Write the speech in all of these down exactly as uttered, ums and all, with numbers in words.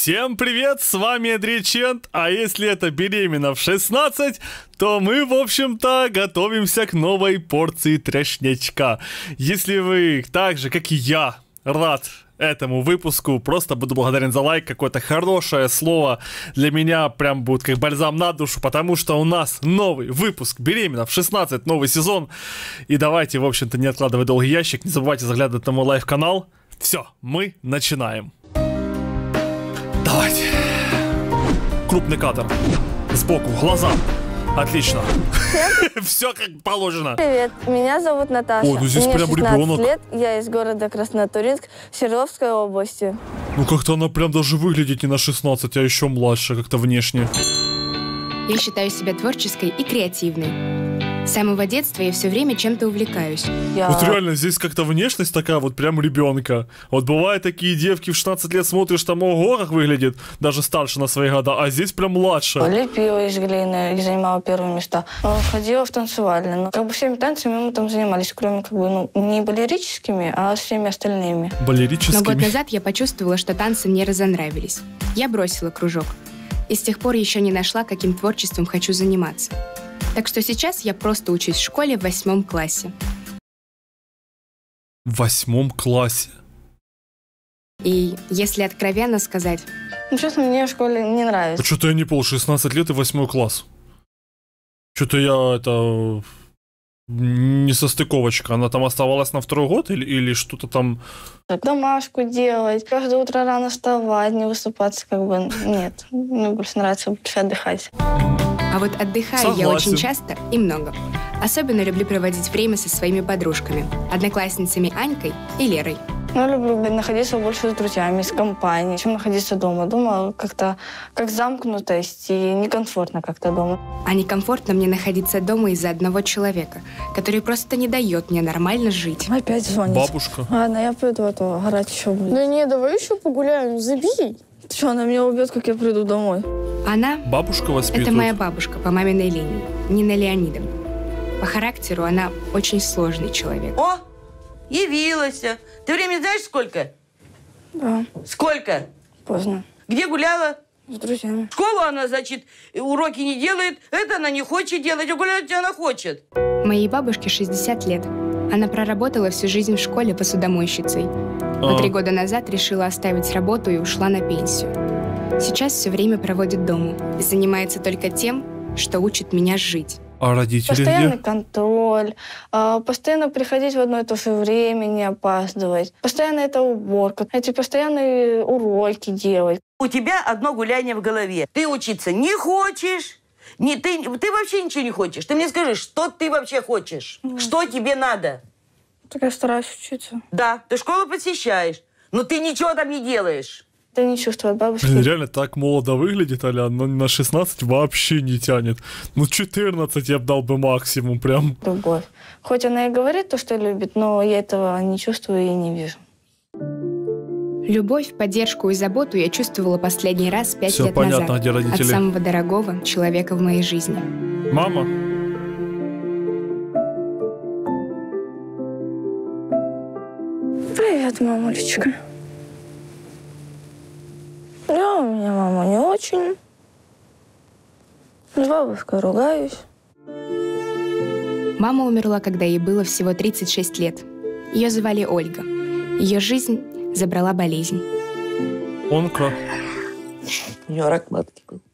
Всем привет, с вами Адричент, а если это беременна в шестнадцать, то мы, в общем-то, готовимся к новой порции трэшнячка. Если вы так же, как и я, рад этому выпуску, просто буду благодарен за лайк, какое-то хорошее слово для меня прям будет как бальзам на душу, потому что у нас новый выпуск «Беременна в шестнадцать», новый сезон, и давайте, в общем-то, не откладывая долгий ящик, не забывайте заглядывать на мой лайв-канал. Все, мы начинаем. Давайте. Крупный кадр. Сбоку, глаза. Отлично. Все как положено. Привет, меня зовут Наташа. О, ну здесь Мне прям шестнадцать ребенок. лет, я из города Краснотурьинск, Свердловской области. Ну как-то она прям даже выглядит не на шестнадцать, а еще младше, как-то внешне. Я считаю себя творческой и креативной. С самого детства я все время чем-то увлекаюсь. Я... Вот реально, здесь как-то внешность такая вот прям ребенка. Вот бывают такие девки в шестнадцать лет, смотришь, там, ого, как выглядит, даже старше на свои года, а здесь прям младше. Лепила из глины и занимала первые места. Ходила в танцевальную. Но как бы всеми танцами мы там занимались, кроме как бы, ну, не балерическими, а всеми остальными. Балерическими. Но год назад я почувствовала, что танцы мне разонравились. Я бросила кружок. И с тех пор еще не нашла, каким творчеством хочу заниматься. Так что сейчас я просто учусь в школе в восьмом классе. В восьмом классе? И если откровенно сказать... Ну, честно, мне в школе не нравится. А что-то я не понял, шестнадцать лет и восьмой класс. Что-то я, это... Не состыковочка. Она там оставалась на второй год или, или что-то там... Домашку делать, каждое утро рано вставать, не высыпаться, как бы, нет. Мне больше нравится больше отдыхать. А вот отдыхаю Согласен. Я очень часто и много. Особенно люблю проводить время со своими подружками, одноклассницами Анькой и Лерой. Ну, люблю находиться больше с друзьями, с компанией, чем находиться дома. Дома как-то как замкнутость и некомфортно как-то дома. А некомфортно мне находиться дома из-за одного человека, который просто не дает мне нормально жить. Опять звонит. Бабушка. Ладно, я пойду, а то орать еще будет. Да не, давай еще погуляем, забей. Ты что, она меня убьет, как я приду домой? Она Бабушка воспитывает? Это моя бабушка по маминой линии, Нина Леонидовна. По характеру она очень сложный человек. О, явилась. Ты время знаешь сколько? Да. Сколько? Поздно. Где гуляла? С друзьями. Школу она, значит, уроки не делает. Это она не хочет делать, а гулять она хочет. Моей бабушке шестьдесят лет. Она проработала всю жизнь в школе посудомойщицей. Но А. три года назад решила оставить работу и ушла на пенсию. Сейчас все время проводит дома и занимается только тем, что учит меня жить. А родители Постоянный где? контроль, а, постоянно приходить в одно и то же время, не опаздывать. Постоянно это уборка, эти постоянные уроки делать. У тебя одно гуляние в голове. Ты учиться не хочешь. Не, ты, ты вообще ничего не хочешь. Ты мне скажи, что ты вообще хочешь? Mm. Что тебе надо? Так я стараюсь учиться. Да, ты школу посещаешь, но ты ничего там не делаешь. Это не чувство от бабушки. Блин, реально так молодо выглядит, Аля, но на шестнадцать вообще не тянет. Ну, четырнадцать я бы дал бы максимум прям. Любовь. Хоть она и говорит то, что любит, но я этого не чувствую и не вижу. Любовь, поддержку и заботу я чувствовала последний раз пять Всё лет понятно, назад где родители. от самого дорогого человека в моей жизни. Мама? Привет, мамулечка. Я у меня мама не очень. С бабушкой ругаюсь. Мама умерла, когда ей было всего тридцать шесть лет. Ее звали Ольга. Ее жизнь забрала болезнь. Онко. У нее рак матки был.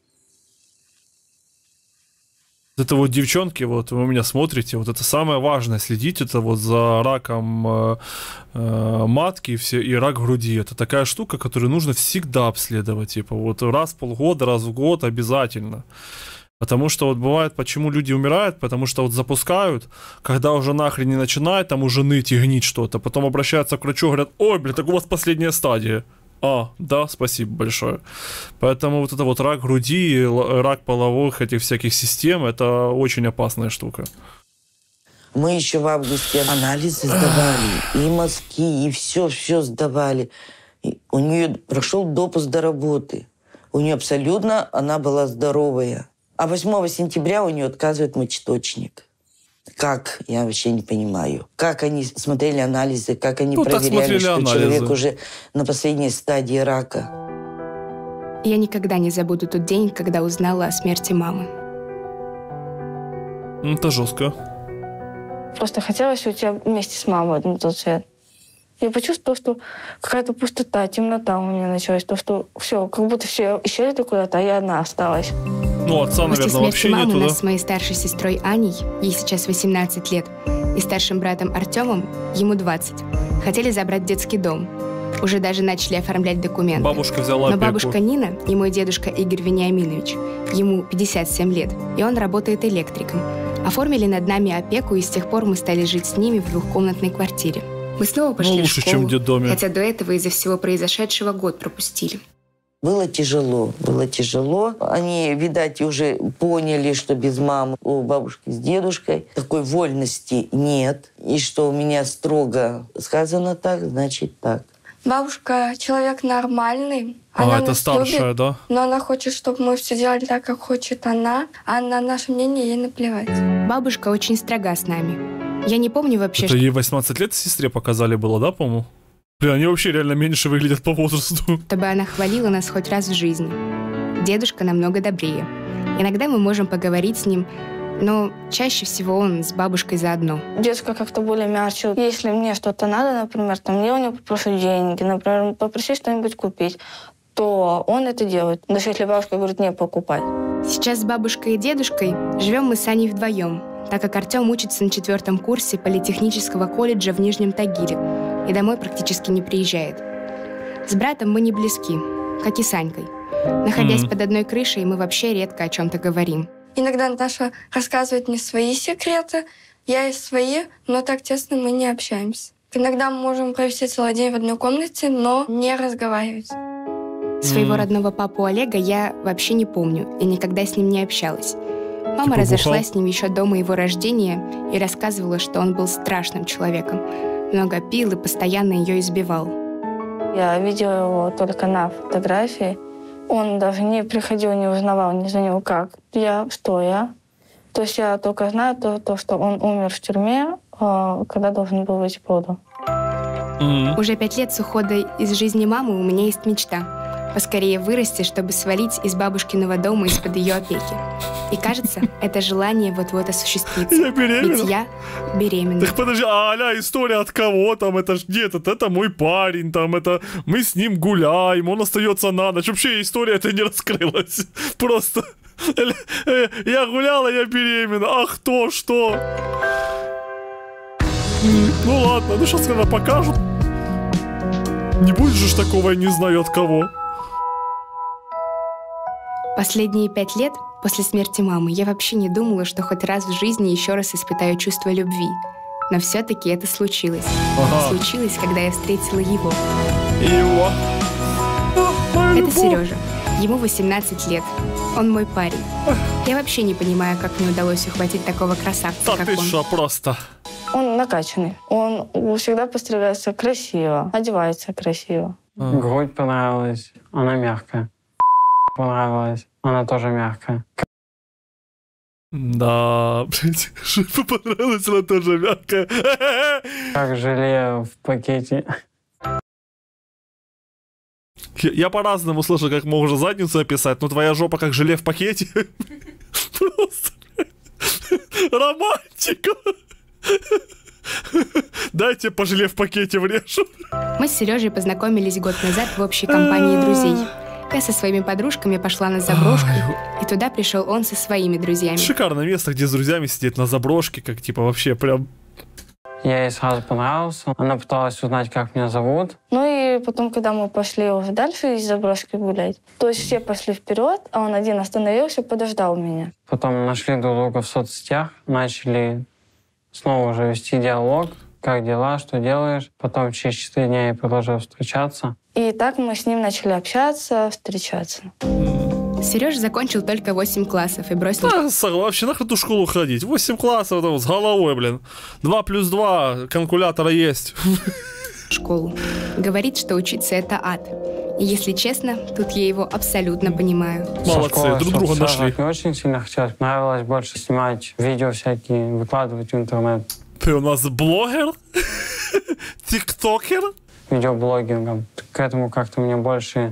Это вот, девчонки, вот вы меня смотрите, вот это самое важное, следить это вот за раком э, э, матки и, все, и рак груди. Это такая штука, которую нужно всегда обследовать, типа вот раз в полгода, раз в год обязательно. Потому что вот бывает, почему люди умирают, потому что вот запускают, когда уже нахрен не начинает там уже ныть и гнить что-то, потом обращаются к врачу, говорят: ой, блин, так у вас последняя стадия. А, да, спасибо большое. Поэтому вот это вот рак груди, рак половых этих всяких систем, это очень опасная штука. Мы еще в августе анализы сдавали, и мазки, и все-все сдавали. И у нее прошел допуск до работы. У нее абсолютно, она была здоровая. А восьмого сентября у нее отказывает мочеточник. Как? Я вообще не понимаю. Как они смотрели анализы, как они ну, проверяли, что анализы. Человек уже на последней стадии рака. Я никогда не забуду тот день, когда узнала о смерти мамы. Это жестко. Просто хотелось уйти вместе с мамой на тот свет. Я почувствовала, что какая-то пустота, темнота у меня началась. То, что все, как будто все исчезли куда-то, а я одна осталась. Ну, отца, После наверное, смерти вообще мамы нету, нас да? с моей старшей сестрой Аней, ей сейчас восемнадцать лет, и старшим братом Артемом, ему двадцать, хотели забрать в детский дом. Уже даже начали оформлять документы. Бабушка взяла Но опеку. бабушка Нина и мой дедушка Игорь Вениаминович, ему пятьдесят семь лет, и он работает электриком, оформили над нами опеку, и с тех пор мы стали жить с ними в двухкомнатной квартире. Мы снова пошли Ну, лучше, в школу, чем в детдоме. хотя до этого из-за всего произошедшего год пропустили. Было тяжело, было тяжело. Они, видать, уже поняли, что без мамы у бабушки с дедушкой такой вольности нет. И что у меня строго сказано так, значит так. Бабушка человек нормальный. А, Она это нас старшая, любит, да? но она хочет, чтобы мы все делали так, как хочет она, а на наше мнение ей наплевать. Бабушка очень строга с нами. Я не помню вообще, Это что... ей восемнадцать лет сестре показали было, да, по-моему? Блин, они вообще реально меньше выглядят по возрасту. чтобы она хвалила нас хоть раз в жизни. Дедушка намного добрее. Иногда мы можем поговорить с ним, но чаще всего он с бабушкой заодно. Дедушка как-то более мягче. Если мне что-то надо, например, там, я у него попрошу деньги, например, попроси что-нибудь купить, то он это делает. Даже если бабушка говорит не покупать. Сейчас с бабушкой и дедушкой живем мы с Аней вдвоем, так как Артем учится на четвертом курсе политехнического колледжа в Нижнем Тагиле и домой практически не приезжает. С братом мы не близки, как и с Анькой. Находясь Мгм. под одной крышей, мы вообще редко о чем-то говорим. Иногда Наташа рассказывает мне свои секреты, я и свои, но так тесно мы не общаемся. Иногда мы можем провести целый день в одной комнате, но не разговаривать. Своего М. родного папу Олега я вообще не помню и никогда с ним не общалась. Мама Типа разошлась бухал? с ним еще до моего рождения и рассказывала, что он был страшным человеком. Много пил и постоянно ее избивал. Я видела его только на фотографии. Он даже не приходил, не узнавал, не звонил, как я, что я. То есть я только знаю то, то что он умер в тюрьме, э, когда должен был выйти по Мгм. Уже пять лет с ухода из жизни мамы у меня есть мечта. Поскорее вырасти, чтобы свалить из бабушкиного дома из-под ее опеки. И кажется, это желание вот-вот осуществится. Я беременна. Ведь я беременна. Так подожди, а аля история от кого там? Это ж где этот? Это мой парень, там это мы с ним гуляем, он остается на ночь. Вообще история эта не раскрылась. Просто э, я гуляла, я беременна. А кто, что? М, Ну ладно, ну сейчас когда покажут. Не будет же ж такого, я не знаю от кого. Последние пять лет после смерти мамы я вообще не думала, что хоть раз в жизни еще раз испытаю чувство любви. Но все-таки это случилось. Ага. Случилось, когда я встретила его. Его. Моя Это любовь. Сережа. Ему восемнадцать лет. Он мой парень. Я вообще не понимаю, как мне удалось ухватить такого красавца, Да как ты он. шо, просто. Он накачанный. Он всегда постригается красиво, одевается красиво. Грудь понравилась, она мягкая. Понравилась, она тоже мягкая. Да, блядь, шипа понравилась, она тоже мягкая. Как желе в пакете. Я, я по-разному слышал, как можно задницу описать, но твоя жопа как желе в пакете. Просто романтика. Дайте по желе в пакете врежу. Мы с Сережей познакомились год назад в общей компании друзей. Я со своими подружками пошла на заброшку, и туда пришел он со своими друзьями. Шикарное место, где с друзьями сидеть на заброшке, как типа вообще прям... Я ей сразу понравился. Она пыталась узнать, как меня зовут. Ну и потом, когда мы пошли уже дальше из заброшки гулять, то есть все пошли вперед, а он один остановился, подождал меня. Потом нашли друг друга в соцсетях, начали снова уже вести диалог. Как дела, что делаешь? Потом через четыре дня я продолжил встречаться. И так мы с ним начали общаться, встречаться. Сережа закончил только восемь классов и бросил Да, согласен, вообще нахрен эту школу ходить? восемь классов там, с головой, блин. два плюс два, калькулятора есть. школу. Говорит, что учиться — это ад. И если честно, тут я его абсолютно понимаю. Молодцы, Со школы друг друга соцсетях нашли. не очень сильно хотелось. Нравилось больше снимать видео всякие, выкладывать в интернет. Ты у нас блогер? Тиктокер? Видеоблогингом. К этому как-то мне больше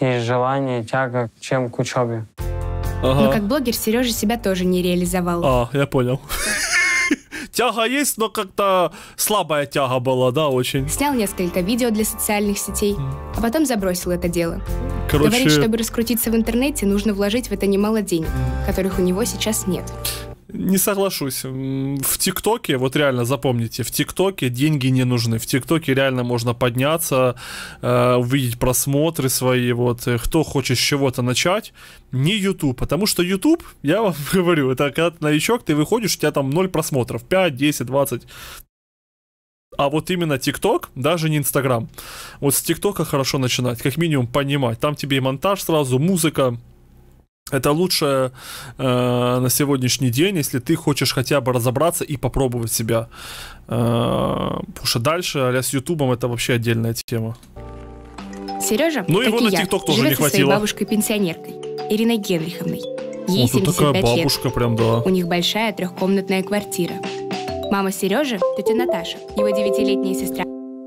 есть желание, тяга, чем к учебе. Ага. Но как блогер Сережа себя тоже не реализовал. А, я понял. Тяга есть, но как-то слабая тяга была, да, очень. Снял несколько видео для социальных сетей, а потом забросил это дело. Короче... Говорит, чтобы раскрутиться в интернете, нужно вложить в это немало денег, которых у него сейчас нет. Не соглашусь. В ТикТоке, вот реально запомните, в ТикТоке деньги не нужны. В ТикТоке реально можно подняться, э, увидеть просмотры свои. Вот. Кто хочет с чего-то начать, не YouTube. Потому что YouTube, я вам говорю, это когда ты новичок, ты выходишь, у тебя там ноль просмотров. пять, десять, двадцать. А вот именно ТикТок, даже не Инстаграм. Вот с ТикТока хорошо начинать, как минимум понимать. Там тебе и монтаж сразу, музыка. Это лучше э, на сегодняшний день, если ты хочешь хотя бы разобраться и попробовать себя. Э, потому что дальше, а с Ютубом, это вообще отдельная тема. Сережа, ну, как его и на я, TikTok тоже живет не со своей хватило. бабушкой-пенсионеркой Ириной Генриховной. Ей Вот тут такая семьдесят пять бабушка лет. прям, да. У них большая трехкомнатная квартира. Мама Сережи, тетя Наташа, его девятилетняя сестра.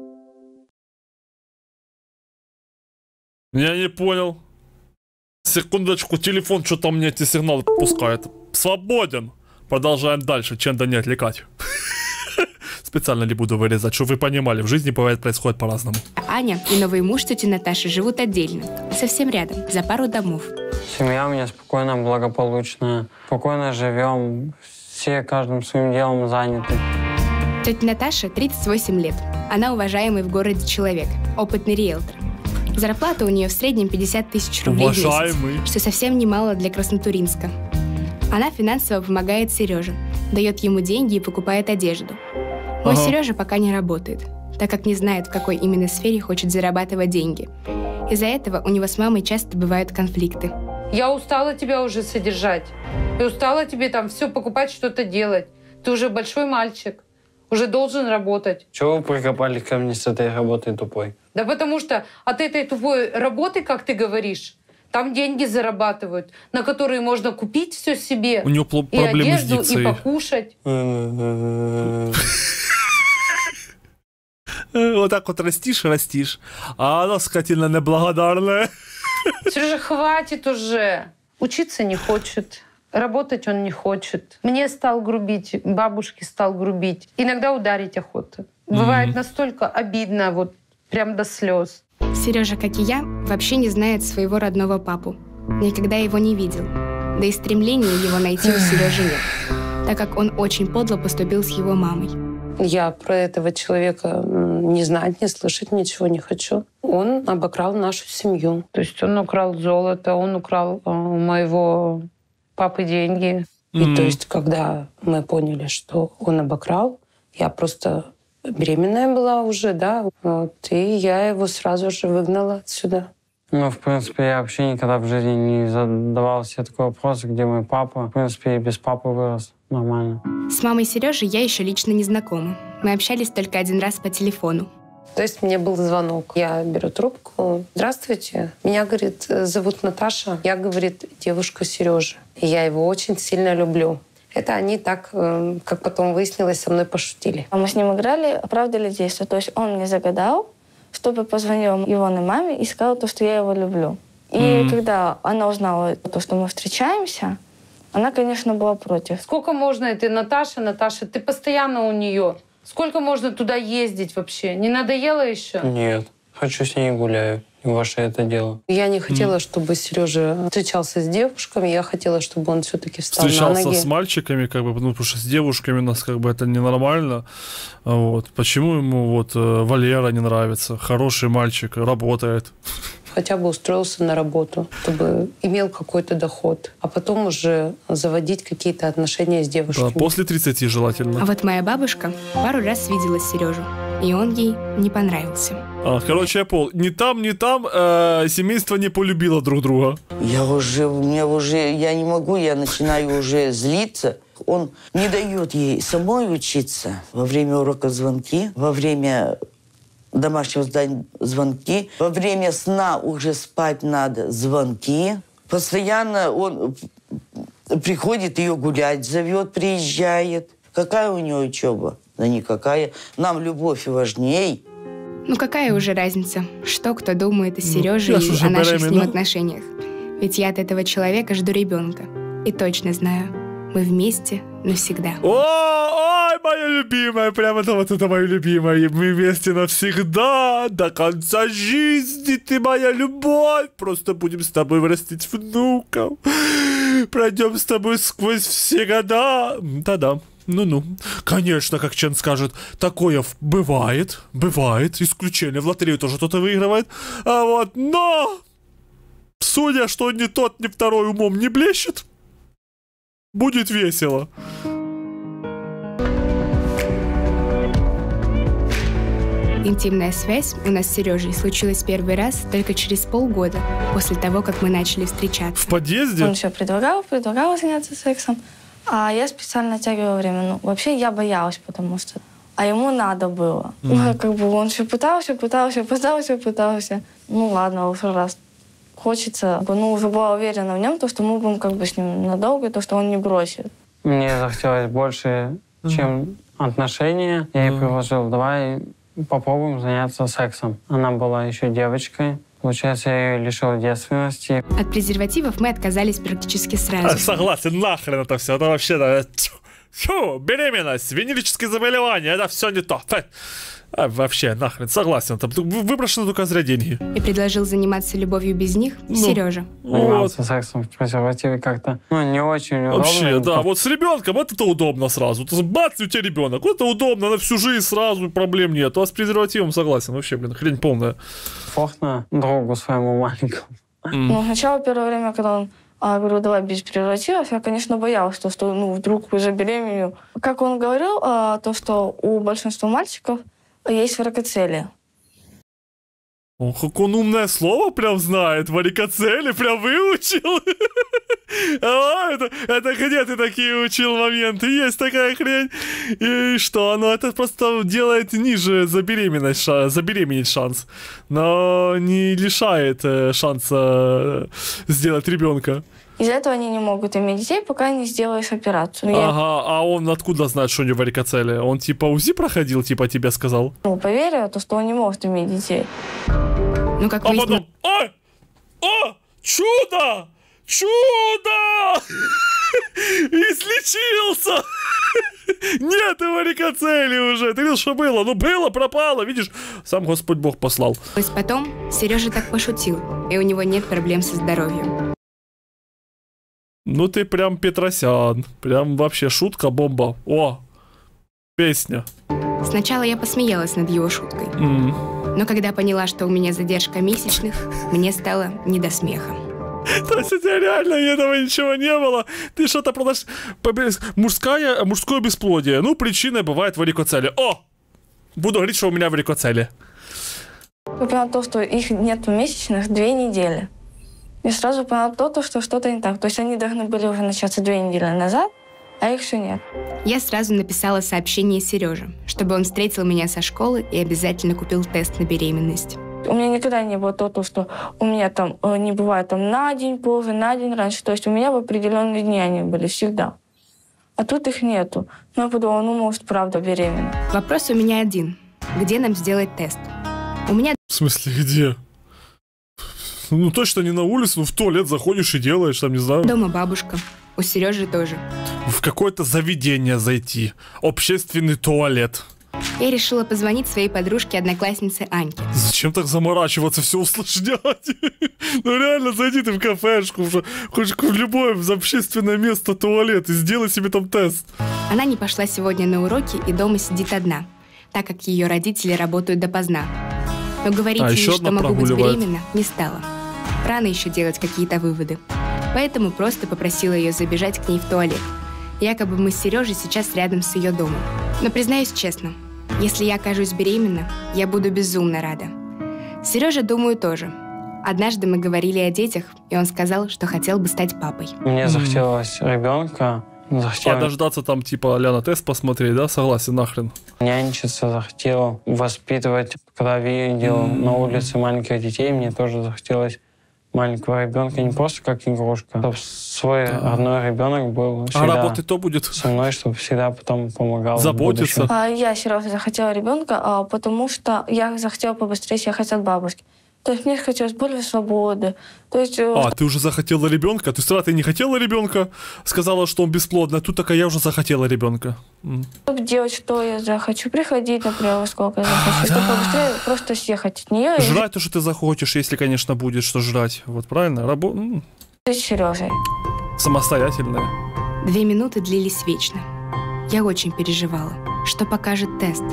Я не понял. Секундочку, телефон что-то мне эти сигналы пускает. Свободен. Продолжаем дальше, чем да не отвлекать. Специально не буду вырезать, чтобы вы понимали, в жизни бывает происходит по-разному. Аня и новый муж тети Наташи живут отдельно, совсем рядом, за пару домов. Семья у меня спокойная, благополучная. Спокойно живем, все каждым своим делом заняты. Тетя Наташа тридцать восемь лет. Она уважаемый в городе человек, опытный риэлтор. Зарплата у нее в среднем пятьдесят тысяч рублей уважаемый. в месяц, что совсем немало для Краснотуринска. Она финансово помогает Сереже, дает ему деньги и покупает одежду. Мой Ага. Сережа пока не работает, так как не знает, в какой именно сфере хочет зарабатывать деньги. Из-за этого у него с мамой часто бывают конфликты. Я устала тебя уже содержать. Я устала тебе там все покупать, что-то делать. Ты уже большой мальчик, уже должен работать. Чего вы прикопали ко мне с этой работой тупой? Да потому что от этой тупой работы, как ты говоришь, там деньги зарабатывают, на которые можно купить все себе. У него и проблемы с одежду, и дикцией. покушать. Вот так вот растишь, растишь. А она, скотина неблагодарная. Сережа, хватит уже. Учиться не хочет. Работать он не хочет. Мне стал грубить, бабушке стал грубить. Иногда ударить охота. Бывает mm-hmm. настолько обидно, вот прям до слез. Сережа, как и я, вообще не знает своего родного папу. Никогда его не видел. Да и стремления его найти у Сережи нет, так как он очень подло поступил с его мамой. Я про этого человека не знать, не слышать ничего не хочу. Он обокрал нашу семью. То есть он украл золото, он украл у моего папы деньги. Mm-hmm. И то есть, когда мы поняли, что он обокрал, я просто беременная была уже, да, вот, и я его сразу же выгнала отсюда. Ну, в принципе, я вообще никогда в жизни не задавал себе такой вопрос, где мой папа. В принципе, и без папы вырос нормально. С мамой Сережи я еще лично не знакома. Мы общались только один раз по телефону. То есть мне был звонок. Я беру трубку. Здравствуйте. Меня, говорит, зовут Наташа. Я, говорит, девушка Сережи. И я его очень сильно люблю. Это они так, как потом выяснилось, со мной пошутили. Мы с ним играли, оправдали действие. То есть он мне загадал, чтобы позвонил его маме и сказал то, что я его люблю. И mm-hmm. когда она узнала то, что мы встречаемся, она, конечно, была против. Сколько можно это, Наташа, Наташа, ты постоянно у нее. Сколько можно туда ездить вообще? Не надоело еще? Нет, хочу с ней гуляю. Ваше это дело. Я не хотела, чтобы Сережа встречался с девушками. Я хотела, чтобы он все-таки встал встречался на ноги. с мальчиками, как бы, ну, потому что с девушками у нас как бы это ненормально. Вот. Почему ему вот Валера не нравится? Хороший мальчик, работает. Хотя бы устроился на работу, чтобы имел какой-то доход. А потом уже заводить какие-то отношения с девушками. Да, после тридцати желательно. А вот моя бабушка пару раз видела Сережу, и он ей не понравился. А, короче, я понял. Ни там, ни там э, семейство не полюбило друг друга. Я уже, у меня уже, я не могу, я начинаю уже злиться. Он не дает ей самой учиться. Во время урока звонки, во время домашнего задания звонки, во время сна уже спать надо звонки. Постоянно он приходит, ее гулять зовет, приезжает. Какая у нее учеба? Да никакая. Нам любовь важней. Ну какая уже разница, что кто думает о Сереже я и ж уже о наших с ним беременна. отношениях? Ведь я от этого человека жду ребенка. И точно знаю, мы вместе навсегда. О, ой, моя любимая, прям это вот это моя любимая. Мы вместе навсегда, до конца жизни, ты моя любовь. Просто будем с тобой вырастить внуков. Пройдем с тобой сквозь все года. Да-да. Ну-ну. Конечно, как Чен скажет, такое в- бывает, бывает, исключение. В лотерею тоже кто-то выигрывает. А вот, но, судя, что ни тот, ни второй умом не блещет, будет весело. Интимная связь у нас с Сережей случилась первый раз только через полгода после того, как мы начали встречаться. В подъезде? Он еще предлагал, предлагал заняться сексом, а я специально оттягивала время. Ну, вообще я боялась, потому что... А ему надо было. Мгм. Ну, как бы он все пытался, пытался, пытался, пытался. Ну ладно, уже раз хочется. Ну, уже была уверена в нем, то, что мы будем как бы с ним надолго, то, что он не бросит. Мне захотелось больше, чем отношения. Я ей Мгм. предложил, давай попробуем заняться сексом. Она была еще девочкой. Получается, я ее лишил девственности. От презервативов мы отказались практически сразу. А, согласен, нахрен это все. Это вообще, да, тьфу, тьфу, беременность, венерические заболевания, это все не то. Фе. А, вообще, нахрен, согласен. Там вы- выброшены только зря деньги. И предложил заниматься любовью без них Ну. Сережа. Вот. Заниматься сексом в презервативе как-то, ну, не очень удобно. Вообще, да, вот с ребенком вот это удобно сразу. То есть, бац, у тебя ребенок. Вот это удобно, на всю жизнь сразу проблем нет. А с презервативом согласен. Вообще, блин, хрень полная. Комфортно другу своему маленькому. Ну, сначала первое время, когда он а, говорил, давай без презервативов, я, конечно, боялась, то, что ну, вдруг забеременею. Как он говорил, а, то, что у большинства мальчиков есть варикоцелия. О, как он умное слово прям знает. Варикоцели прям выучил. А, это, это где ты такие учил моменты? Есть такая хрень. И что? Ну, это просто делает ниже забеременеть, ша- забеременеть шанс. Но не лишает э, шанса э, сделать ребенка. Из-за этого они не могут иметь детей, пока не сделаешь операцию. Ну, я Ага, а он откуда знает, что у него варикоцелия? Он типа УЗИ проходил, типа тебе сказал? ну, поверила, то, что он не может иметь детей. Ну, как А выяснилось, потом, ой, о, чудо, чудо, излечился. Нет, и варикоцелии уже. Ты видел, что было? Ну, было, пропало, видишь, сам Господь Бог послал. потом Сережа так пошутил, и у него нет проблем со здоровьем. Ну, ты прям Петросян, прям вообще шутка-бомба. О, песня. Сначала я посмеялась над его шуткой, М. но когда поняла, что у меня задержка месячных, мне стало не до смеха. То есть у тебя реально этого ничего не было. Ты что-то продашь. Мужское, мужское бесплодие. Ну, причиной бывает варикоцелия. О! Буду говорить, что у меня варикоцелия. Я поняла то, что их нет месячных две недели. И сразу поняла то, то, что что-то не так. То есть они должны были уже начаться две недели назад, а их все нет. Я сразу написала сообщение Сереже, чтобы он встретил меня со школы и обязательно купил тест на беременность. У меня никогда не было то, то что у меня там э, не бывает там на день позже, на день раньше. То есть у меня в определенные дни они были всегда. А тут их нету. Но я подумала, ну, может, правда беременна. Вопрос у меня один. Где нам сделать тест? У меня В смысле, где? Ну, точно не на улице, ну, в туалет заходишь и делаешь, там, не знаю. дома бабушка. У Сережи тоже. В какое-то заведение зайти. Общественный туалет. Я решила позвонить своей подружке-однокласснице Аньке. Зачем так заморачиваться, все усложнять? Ну реально, зайди ты в кафешку, в- хоть в любое в общественное место туалет и сделай себе там тест. Она не пошла сегодня на уроки и дома сидит одна, так как ее родители работают допоздна. Но говорить А, ей, еще что одна могу быть прогуливает. беременна, не стала. Рано еще делать какие-то выводы. Поэтому просто попросила ее забежать к ней в туалет. Якобы мы с Сережей сейчас рядом с ее домом. Но признаюсь честно, если я окажусь беременна, я буду безумно рада. Сережа, думаю, тоже. Однажды мы говорили о детях, и он сказал, что хотел бы стать папой. Мне захотелось ребенка, захотелось Подождаться там, типа, а-ля на тест посмотреть, да? Согласен, нахрен. нянчиться, захотел воспитывать. Когда видел на улице маленьких детей, мне тоже захотелось маленького ребенка не просто как игрушка, чтобы свой Да. родной ребенок был А всегда работать то будет? со мной, чтобы всегда потом помогал. в Заботиться. будущем. А я, Сережа, захотела ребенка, а, потому что я захотела побыстрее съехать от бабушки. То есть мне хотелось больше свободы. То есть, э, А, ты уже захотела ребенка? То есть сразу ты не хотела ребенка, сказала, что он бесплодный, а тут такая, я уже захотела ребенка. М. чтобы делать, что я захочу, приходить, например, во сколько я захочу, чтобы побыстрее просто съехать от нее и Жрать то, что ты захочешь, если, конечно, будет что жрать. Вот правильно? Рабо... м, жить с Сережей. Самостоятельная. Две минуты длились вечно. Я очень переживала, что покажет тест.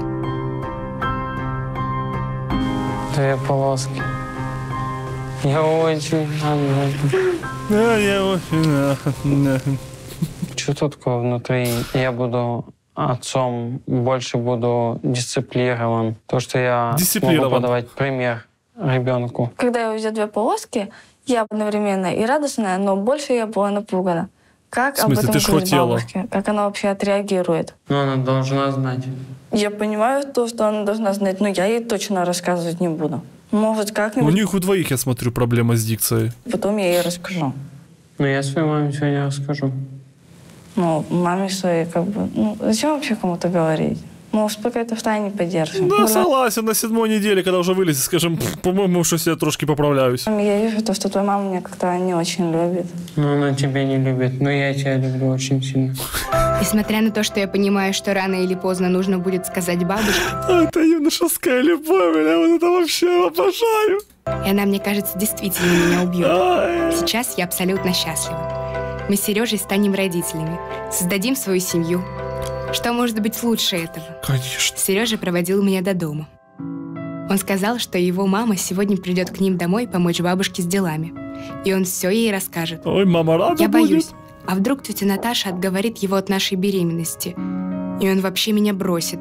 Две полоски. Я очень рад. Да, я очень... Чувство такое внутри. Я буду отцом, больше буду дисциплинирован. То, что я Дисциплинирован. могу подавать пример ребенку. Когда я увидела две полоски, я одновременно и радостная, но больше я была напугана. Как В смысле, об этом ты ж говорить хотела? бабушке? Как она вообще отреагирует? Но она должна знать. Я понимаю то, что она должна знать, но я ей точно рассказывать не буду. Может, У как-нибудь них у двоих, я смотрю, проблема с дикцией. потом я ей расскажу. Но я своей маме сегодня расскажу. Ну, маме своей, как бы, ну, зачем вообще кому-то говорить? Может, пока это в тайне поддержим. Да, согласен, на седьмой неделе, когда уже вылезет, скажем, по-моему, что я трошки поправляюсь. Я вижу то, что твоя мама меня как-то не очень любит. Но она тебя не любит. Но я тебя люблю очень сильно. Несмотря на то, что я понимаю, что рано или поздно нужно будет сказать бабушке, А, это юношеская любовь, я вот это вообще обожаю. и она, мне кажется, действительно меня убьет. Ай. Сейчас я абсолютно счастлива. Мы с Сережей станем родителями, создадим свою семью. Что может быть лучше этого? Конечно. Сережа проводил меня до дома. Он сказал, что его мама сегодня придет к ним домой помочь бабушке с делами. И он все ей расскажет. Ой, мама рада Я будет. боюсь. А вдруг тетя Наташа отговорит его от нашей беременности? И он вообще меня бросит.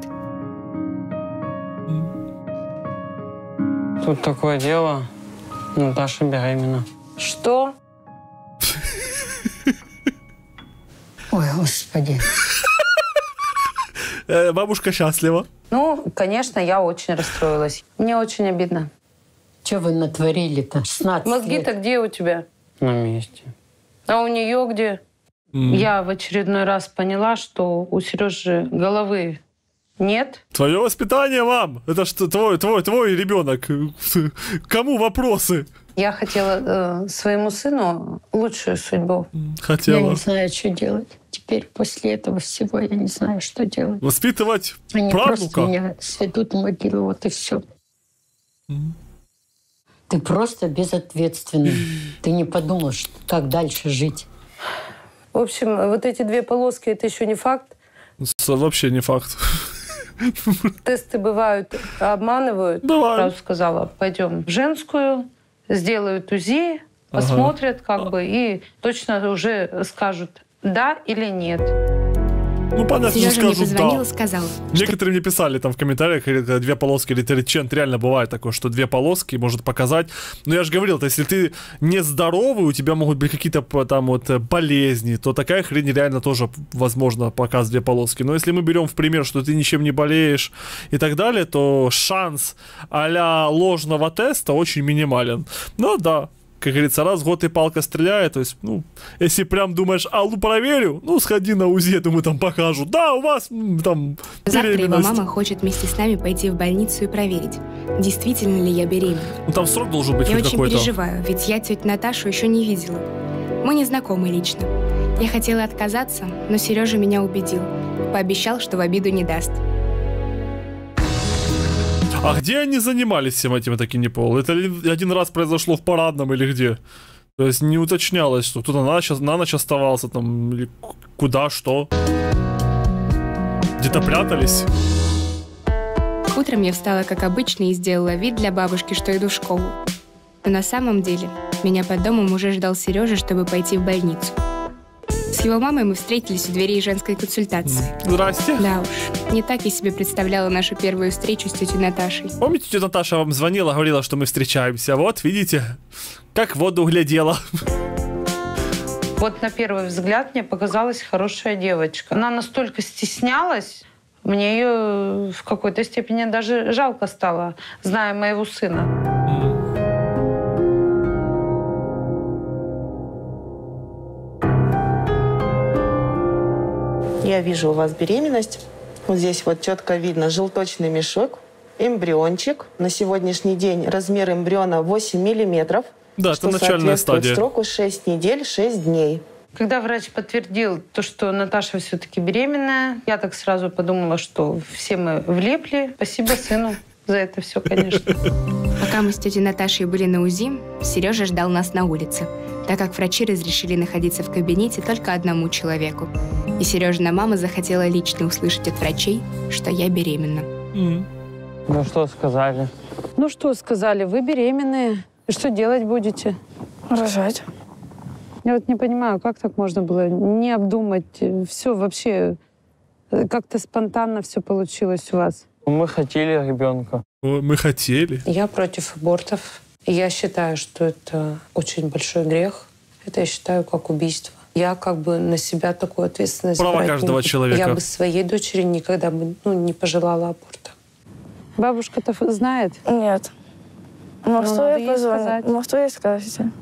Тут такое дело. Наташа беременна. Что? Ой, Господи. Э, Бабушка счастлива. Ну, конечно, я очень расстроилась. Мне очень обидно. Что вы натворили-то? шестнадцать Мозги-то лет. где у тебя? На месте. А у нее где? М. Я в очередной раз поняла, что у Сережи головы нет. Твое воспитание, мам. Это что твой, твой, твой ребенок. Кому вопросы? Я хотела э, своему сыну лучшую судьбу. Я Хотела. не знаю, что делать. Теперь после этого всего я не знаю, что делать. Воспитывать Они просто правнука. меня сведут в могилу, вот и все. Ты просто безответственный. Ты не подумал, что- как дальше жить. В общем, вот эти две полоски — это еще не факт. С- Вообще не факт. Тесты бывают, обманывают. Бывают. Сразу сказала, пойдем в женскую, сделают УЗИ, посмотрят как бы и точно уже скажут, да или нет. Ну, понятно, что Сережа мне скажут позвонил да. и сказал, Некоторые мне писали там в комментариях, говорят, когда две полоски или тричент, реально бывает такое, что две полоски может показать. Но я же говорил, то если ты нездоровый, у тебя могут быть какие-то п- там вот э, болезни, то такая хрень реально тоже возможно показывать две полоски. Но если мы берем в пример, что ты ничем не болеешь и так далее, то шанс а-ля ложного теста очень минимален. Ну да. Как говорится, раз в год и палка стреляет, то есть, ну, если прям думаешь, а ну проверю, ну, сходи на УЗИ, я думаю, там покажут. Да, у вас м, там завтра его беременность. мама хочет вместе с нами пойти в больницу и проверить, действительно ли я беременна. Ну, там срок должен быть Я хоть очень какой-то. переживаю, ведь я тетю Наташу еще не видела. Мы не знакомы лично. Я хотела отказаться, но Сережа меня убедил. Пообещал, что в обиду не даст. А где они занимались всем этим, я так и не понял? Это ли один раз произошло в парадном или где? То есть не уточнялось, что кто-то на ночь, на ночь оставался там, или к- куда, что? Где-то прятались? Утром я встала, как обычно, и сделала вид для бабушки, что иду в школу. Но на самом деле меня под домом уже ждал Сережа, чтобы пойти в больницу. С его мамой мы встретились у дверей женской консультации. Здрасте. Да уж, не так я себе представляла нашу первую встречу с тетей Наташей. Помните, тетя Наташа вам звонила, говорила, что мы встречаемся? Вот, видите, как в воду глядела. Вот на первый взгляд мне показалась хорошая девочка. Она настолько стеснялась, мне ее в какой-то степени даже жалко стало, зная моего сына. Я вижу у вас беременность. Вот здесь вот четко видно желточный мешок, эмбриончик. На сегодняшний день размер эмбриона восемь миллиметров. Да, что это начальная стадия. Сроку шесть недель, шесть дней. Когда врач подтвердил то, что Наташа все-таки беременная, я так сразу подумала, что все мы влепли. Спасибо сыну за это все, конечно. Пока мы с тетей Наташей были на УЗИ, Сережа ждал нас на улице, так как врачи разрешили находиться в кабинете только одному человеку. И Сережина мама захотела лично услышать от врачей, что я беременна. Mm. Ну что сказали? Ну что сказали, вы беременные. И что делать будете? Рожать. Я вот не понимаю, как так можно было не обдумать. Все вообще как-то спонтанно все получилось у вас. Мы хотели ребенка. Мы хотели. Я против абортов. Я считаю, что это очень большой грех. Это я считаю как убийство. Я как бы на себя такую ответственность Право брать каждого не... человека. Я бы своей дочери никогда бы ну, не пожелала аборта. Бабушка-то знает? Нет. Ну, Ну, что надо я ей позвоню? сказать. Ну, что ей скажете?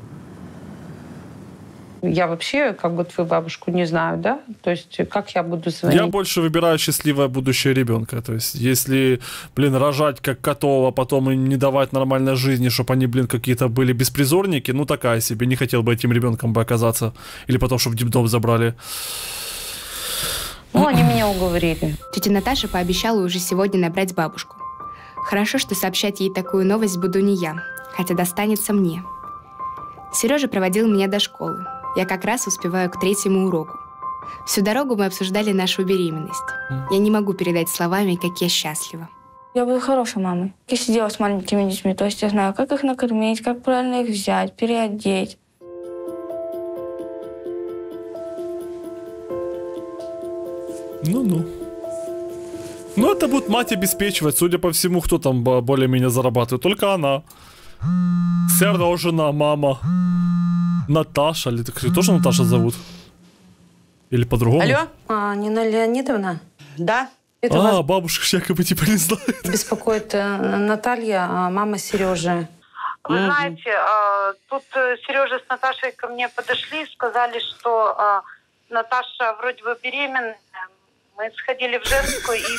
Я вообще, как бы твою бабушку не знаю, да? То есть как я буду звонить? Я больше выбираю счастливое будущее ребенка. То есть если, блин, рожать как котов, а потом и не давать нормальной жизни, чтобы они, блин, какие-то были беспризорники, ну такая себе. Не хотел бы этим ребенком бы оказаться. Или потом, чтобы в детдом забрали. Ну, они меня уговорили. Тетя Наташа пообещала уже сегодня набрать бабушку. Хорошо, что сообщать ей такую новость буду не я, хотя достанется мне. Сережа проводил меня до школы. Я как раз успеваю к третьему уроку. Всю дорогу мы обсуждали нашу беременность. Я не могу передать словами, как я счастлива. Я буду хорошей мамой. Я сидела с маленькими детьми, то есть я знаю, как их накормить, как правильно их взять, переодеть. Ну-ну. Ну, это будет мать обеспечивать. Судя по всему, кто там более-менее зарабатывает. Только она. Сережина мама. Наташа. Или так тоже Наташа зовут? Или по-другому? Алло? А, Нина Леонидовна? Да. Это а, вас бабушка якобы типа не знает. беспокоит э, Наталья, а мама Сережи. Вы mm-hmm. знаете, э, тут Сережа с Наташей ко мне подошли, сказали, что э, Наташа вроде бы беременная. Мы сходили в женскую и...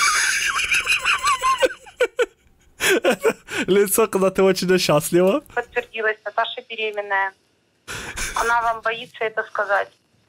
Лицо, когда ты очень счастлива. Подтвердилась, Наташа беременная. Она вам боится это сказать.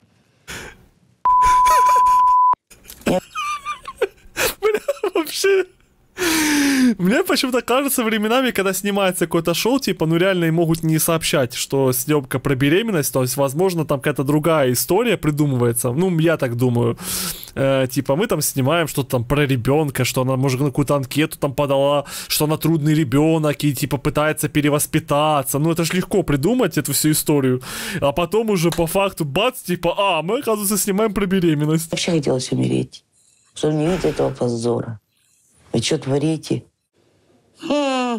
Бля, вообще... Мне почему-то кажется временами, когда снимается какое-то шоу, типа, ну реально им могут не сообщать, что съемка про беременность, то есть, возможно, там какая-то другая история придумывается. Ну, я так думаю. Э, типа, мы там снимаем что-то там про ребенка, что она, может, на какую-то анкету там подала, что она трудный ребенок и, типа, пытается перевоспитаться. Ну, это ж легко придумать эту всю историю. А потом уже по факту, бац, типа, а, мы, оказывается, снимаем про беременность. Вообще хотелось умереть, чтобы не видеть этого позора. Вы что творите? Ну,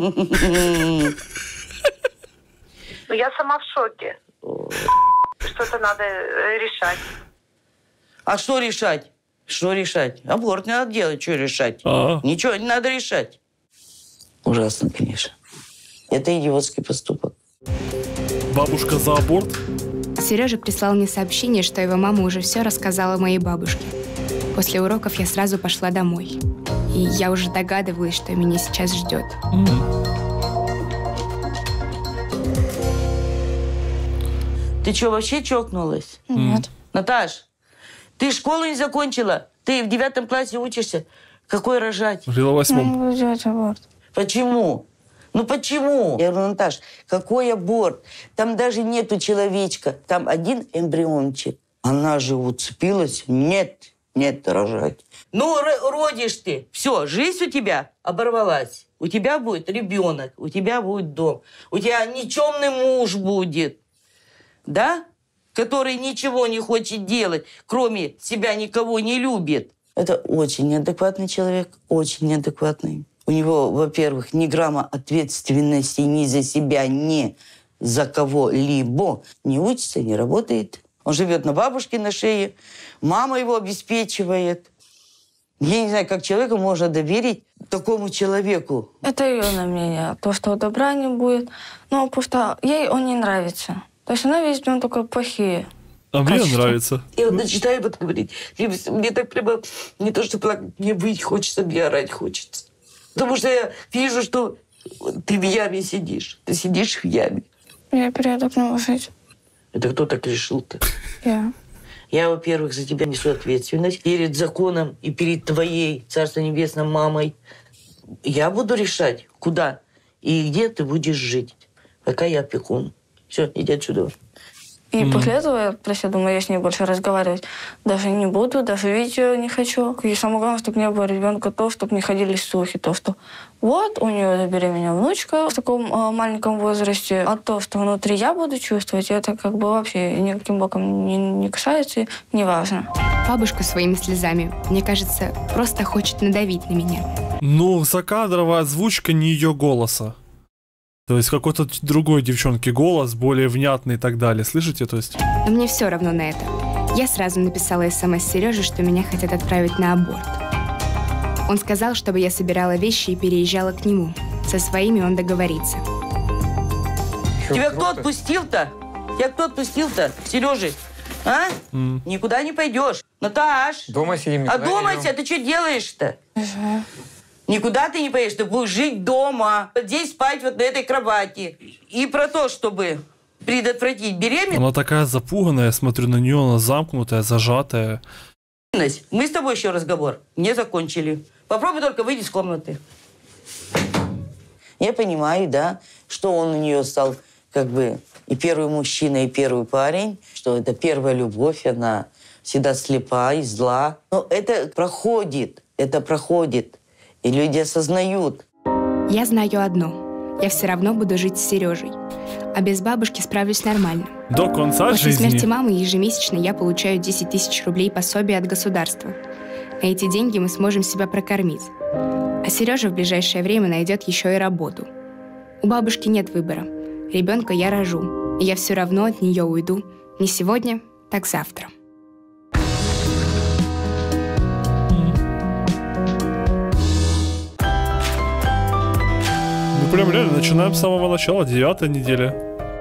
я сама в шоке. Что-то надо решать. А что решать? Что решать? Аборт не надо делать, что решать? А-а. Ничего не надо решать. Ужасно, конечно. Это идиотский поступок. Бабушка за аборт? Сережа прислал мне сообщение, что его мама уже все рассказала моей бабушке. После уроков я сразу пошла домой. И я уже догадывалась, что меня сейчас ждет. Mm. Ты что, вообще чокнулась? Нет. Наташ, ты школу не закончила? Ты в девятом классе учишься? Какой рожать? В Я восьмом. не буду делать аборт. Почему? Ну почему? Я говорю, Наташ, какой аборт? Там даже нету человечка. Там один эмбриончик. Она же уцепилась. Нет, нет, рожать. Ну, родишь ты. Все, жизнь у тебя оборвалась. У тебя будет ребенок, у тебя будет дом. У тебя никчемный муж будет. Да? Который ничего не хочет делать, кроме себя никого не любит. Это очень неадекватный человек, очень неадекватный. У него, во-первых, ни грамма ответственности ни за себя, ни за кого-либо. Не учится, не работает. Он живет на бабушке на шее, мама его обеспечивает. Я не знаю, как человеку можно доверить такому человеку. Это ее мнение, то, что добра не будет. Но просто ей он не нравится. То есть она видит в нем только плохие А мне Качество. нравится. И вот начинаю вот говорить. Мне так прямо не то, что плакать, мне выть хочется, мне орать хочется. Потому что я вижу, что ты в яме сидишь. Ты сидишь в яме. Я приеду к нему жить. Это кто так решил-то? Я. Я, во-первых, за тебя несу ответственность перед законом и перед твоей, Царство Небесное, мамой. Я буду решать, куда и где ты будешь жить, пока я опекун. Все, иди отсюда. И Mm. после этого я про себя думаю, я с ней больше разговаривать даже не буду, даже видеть ее не хочу. И самое главное, чтобы не было ребенка, то, чтобы не ходили слухи, то, что вот, у нее забеременела внучка в таком э, маленьком возрасте, а то, что внутри я буду чувствовать, это как бы вообще никаким боком не, не касается и не важно. Бабушка своими слезами, мне кажется, просто хочет надавить на меня. Ну, закадровая озвучка не ее голоса. То есть какой-то другой девчонки голос, более внятный и так далее. Слышите? То есть... Но мне все равно на это. Я сразу написала смс Сереже, что меня хотят отправить на аборт. Он сказал, чтобы я собирала вещи и переезжала к нему. Со своими он договорится. Тебя кто отпустил-то? Тебя кто отпустил-то? Сережи? А? Mm. Никуда не пойдешь. Наташ! Дома сидим. Одумайся, ты что делаешь-то? Угу. Никуда ты не поедешь, ты будешь жить дома. Вот здесь спать вот на этой кровати. И про то, чтобы предотвратить беременность. Она такая запуганная, я смотрю на нее, она замкнутая, зажатая. Мы с тобой еще разговор не закончили. Попробуй только выйти из комнаты. Я понимаю, да, что он у нее стал как бы и первый мужчина, и первый парень, что это первая любовь, она всегда слепа и зла. Но это проходит, это проходит. И люди осознают. Я знаю одно. Я все равно буду жить с Сережей. А без бабушки справлюсь нормально. До конца После жизни. смерти мамы ежемесячно я получаю десять тысяч рублей пособия от государства. На эти деньги мы сможем себя прокормить. А Сережа в ближайшее время найдет еще и работу. У бабушки нет выбора. Ребенка я рожу. И я все равно от нее уйду. Не сегодня, так завтра. Прям реально, начинаем с самого начала, девятая неделя.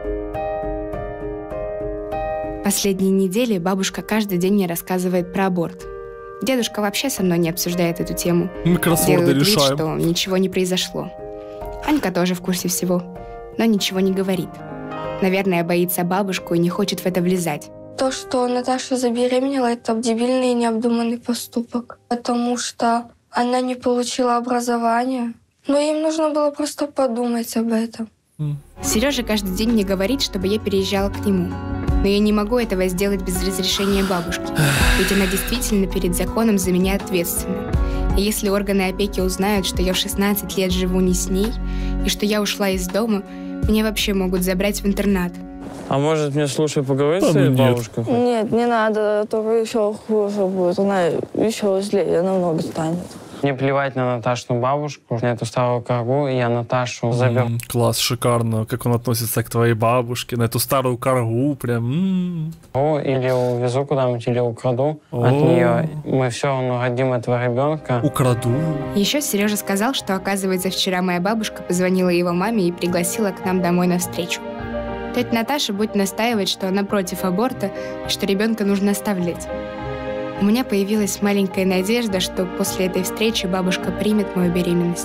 Последние недели бабушка каждый день мне рассказывает про аборт. Дедушка вообще со мной не обсуждает эту тему. Мы кроссворды Делает вид, решаем. что ничего не произошло. Анька тоже в курсе всего, но ничего не говорит. Наверное, боится бабушку и не хочет в это влезать. То, что Наташа забеременела, это дебильный и необдуманный поступок, потому что она не получила образования. Но им нужно было просто подумать об этом. Сережа каждый день мне говорит, чтобы я переезжала к нему. Но я не могу этого сделать без разрешения бабушки. Ведь она действительно перед законом за меня ответственна. И если органы опеки узнают, что я в шестнадцать лет живу не с ней, и что я ушла из дома, меня вообще могут забрать в интернат. А может мне, слушай, поговорить А, с твоей ну нет. бабушкой? Нет, не надо, только еще хуже будет. Она еще злее намного станет. Не плевать на Наташину бабушку, на эту старую каргу, я Наташу заберу. М, класс, шикарно, как он относится к твоей бабушке, на эту старую каргу, прям. м. Или увезу куда-нибудь, или украду О. от нее. Мы все равно родим этого ребенка. Украду. Еще Сережа сказал, что, оказывается, вчера моя бабушка позвонила его маме и пригласила к нам домой на встречу. Тетя Наташа будет настаивать, что она против аборта и что ребенка нужно оставлять. У меня появилась маленькая надежда, что после этой встречи бабушка примет мою беременность.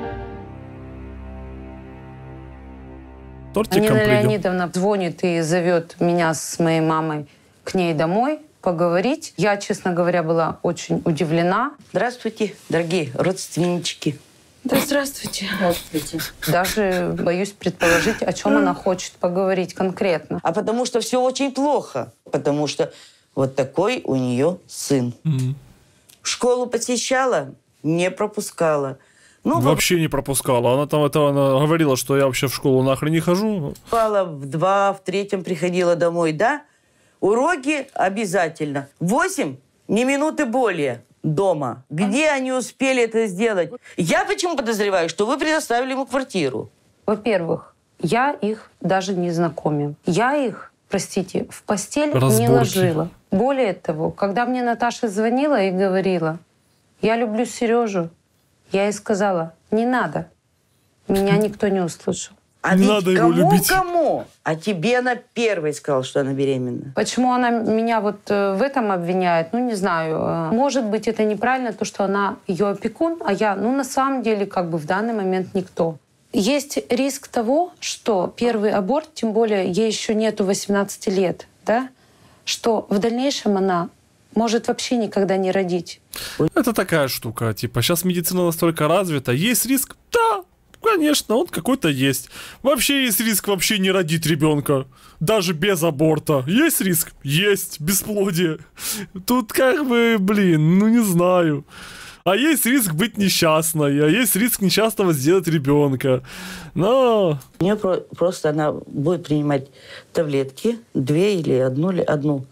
Тортиком Нина придем. Леонидовна звонит и зовет меня с моей мамой к ней домой поговорить. Я, честно говоря, была очень удивлена. Здравствуйте, дорогие родственнички. Да, здравствуйте. Здравствуйте. Даже боюсь предположить, о чем она хочет поговорить конкретно. А потому что все очень плохо. Потому что вот такой у нее сын. М. Школу посещала, не пропускала. Ну, Вообще не пропускала. Она там это она говорила, что я вообще в школу нахрен не хожу. попала в два, в третьем приходила домой, да? Уроки обязательно. Восемь, ни минуты более дома. Где они успели это сделать? Я почему подозреваю, что вы предоставили ему квартиру? Во-первых, я их даже не знакомила. Я их, простите, в постель Разборки. не ложила. Более того, когда мне Наташа звонила и говорила, я люблю Сережу, я ей сказала, не надо. Меня никто не услышал. А Не ведь надо его кому, любить. кому? А тебе она первой сказала, что она беременна. Почему она меня вот э, в этом обвиняет? Ну, не знаю. Э, Может быть, это неправильно, то, что она ее опекун, а я, ну, на самом деле, как бы в данный момент никто. Есть риск того, что первый аборт, тем более ей еще нету восемнадцати лет, да, что в дальнейшем она может вообще никогда не родить. Это такая штука, типа, сейчас медицина настолько развита, есть риск? Да, конечно, он какой-то есть. Вообще есть риск вообще не родить ребенка, даже без аборта. Есть риск? Есть, бесплодие. Тут как бы, блин, ну не знаю. А есть риск быть несчастной, а есть риск несчастного сделать ребенка. Но... У нее про- просто она будет принимать таблетки, две или одну, или одну.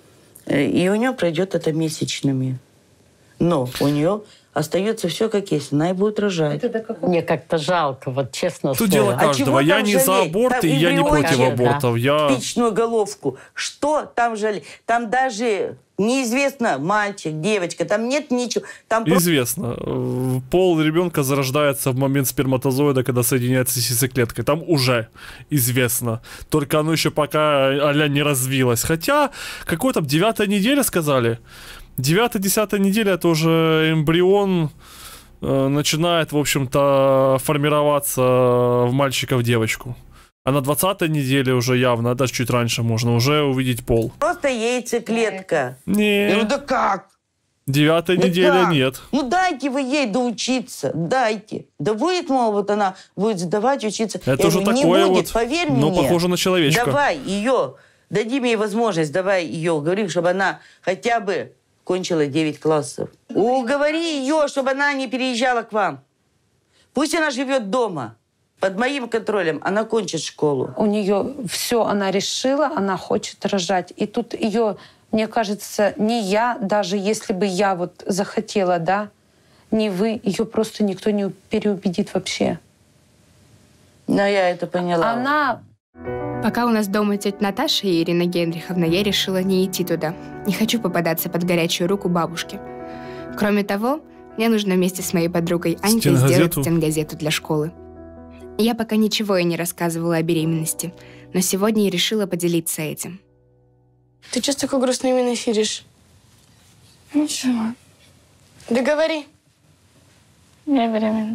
И у нее пройдет это месячными. Но у нее остается все как есть. Она и будет рожать. Мне как-то жалко, вот честно Тут слово. дело каждого. А я не за аборты, и я не против Да. абортов. Я... Спичную головку. Что там жалеть? Там даже неизвестно, мальчик, девочка, там нет ничего. Там просто... Известно. Э, Пол ребенка зарождается в момент сперматозоида, когда соединяется с яйцеклеткой. Там уже известно. Только оно еще пока а-ля не развилось. Хотя, какой там, девятая неделя сказали? Девятая-десятая неделя, это уже эмбрион э, начинает, в общем-то, формироваться в мальчика, в девочку. А на двадцатой неделе уже явно, а даже чуть раньше можно уже увидеть пол. Просто яйцеклетка. Не. Ну да как? Девятая Да неделя как? нет. Ну дайте вы ей доучиться, дайте. Да будет, мол, вот она будет сдавать, учиться. Это Я уже говорю, такое не будет, вот, поверь ну, мне. похоже на человечка. Давай ее, дадим ей возможность, давай ее, говори, чтобы она хотя бы кончила девять классов. Уговори ее, чтобы она не переезжала к вам. Пусть она живет дома. Под моим контролем она кончит школу. У нее все она решила, она хочет рожать. И тут ее, мне кажется, не я, даже если бы я вот захотела, да, не вы, ее просто никто не переубедит вообще. Но я это поняла. Она... Пока у нас дома тетя Наташа и Ирина Генриховна, я решила не идти туда. Не хочу попадаться под горячую руку бабушки. Кроме того, мне нужно вместе с моей подругой Анькой Стенгазету? сделать стенгазету для школы. Я пока ничего и не рассказывала о беременности, но сегодня я решила поделиться этим. Ты что такой грустный именно сидишь? Ничего. Да говори. Я беременна.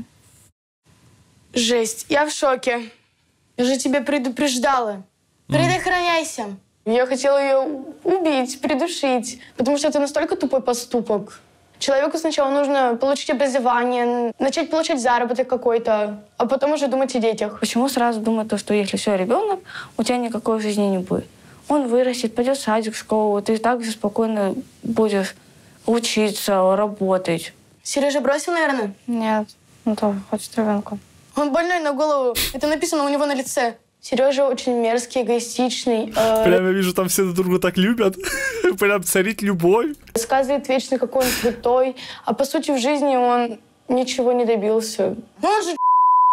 Жесть, я в шоке. Я же тебя предупреждала. Предохраняйся. Я хотела ее убить, придушить, потому что это настолько тупой поступок. Человеку сначала нужно получить образование, начать получать заработок какой-то, а потом уже думать о детях. Почему сразу думать, то, что если все, ребенок, у тебя никакой жизни не будет? Он вырастет, пойдет в садик, в школу, ты так же спокойно будешь учиться, работать. Сережа бросил, наверное? Нет, он тоже хочет ребенка. Он больной на голову. Это написано у него на лице. Сережа очень мерзкий, эгоистичный. Э, Прямо вижу, там все друг друга так любят. Прям царит любовь. Рассказывает вечно, какой он крутой. А по сути в жизни он ничего не добился. Ну он же...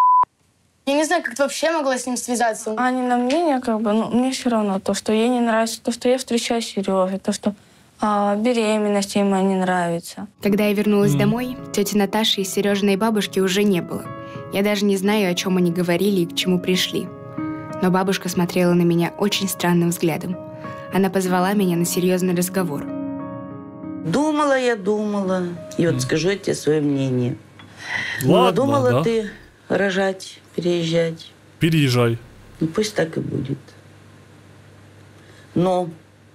Я не знаю, как ты вообще могла с ним связаться. Аня на мнение, как бы, ну, мне все равно. То, что ей не нравится, то, что я встречаю Сережу, то, что а, беременность ему не нравится. Когда я вернулась Мгм. домой, тети Наташи и Сережиной бабушки уже не было. Я даже не знаю, о чем они говорили и к чему пришли. Но бабушка смотрела на меня очень странным взглядом. Она позвала меня на серьезный разговор. Думала я, думала. И вот скажу я тебе свое мнение. Ну, Ладно, думала да. ты рожать, переезжать. Переезжай. Ну, пусть так и будет. Но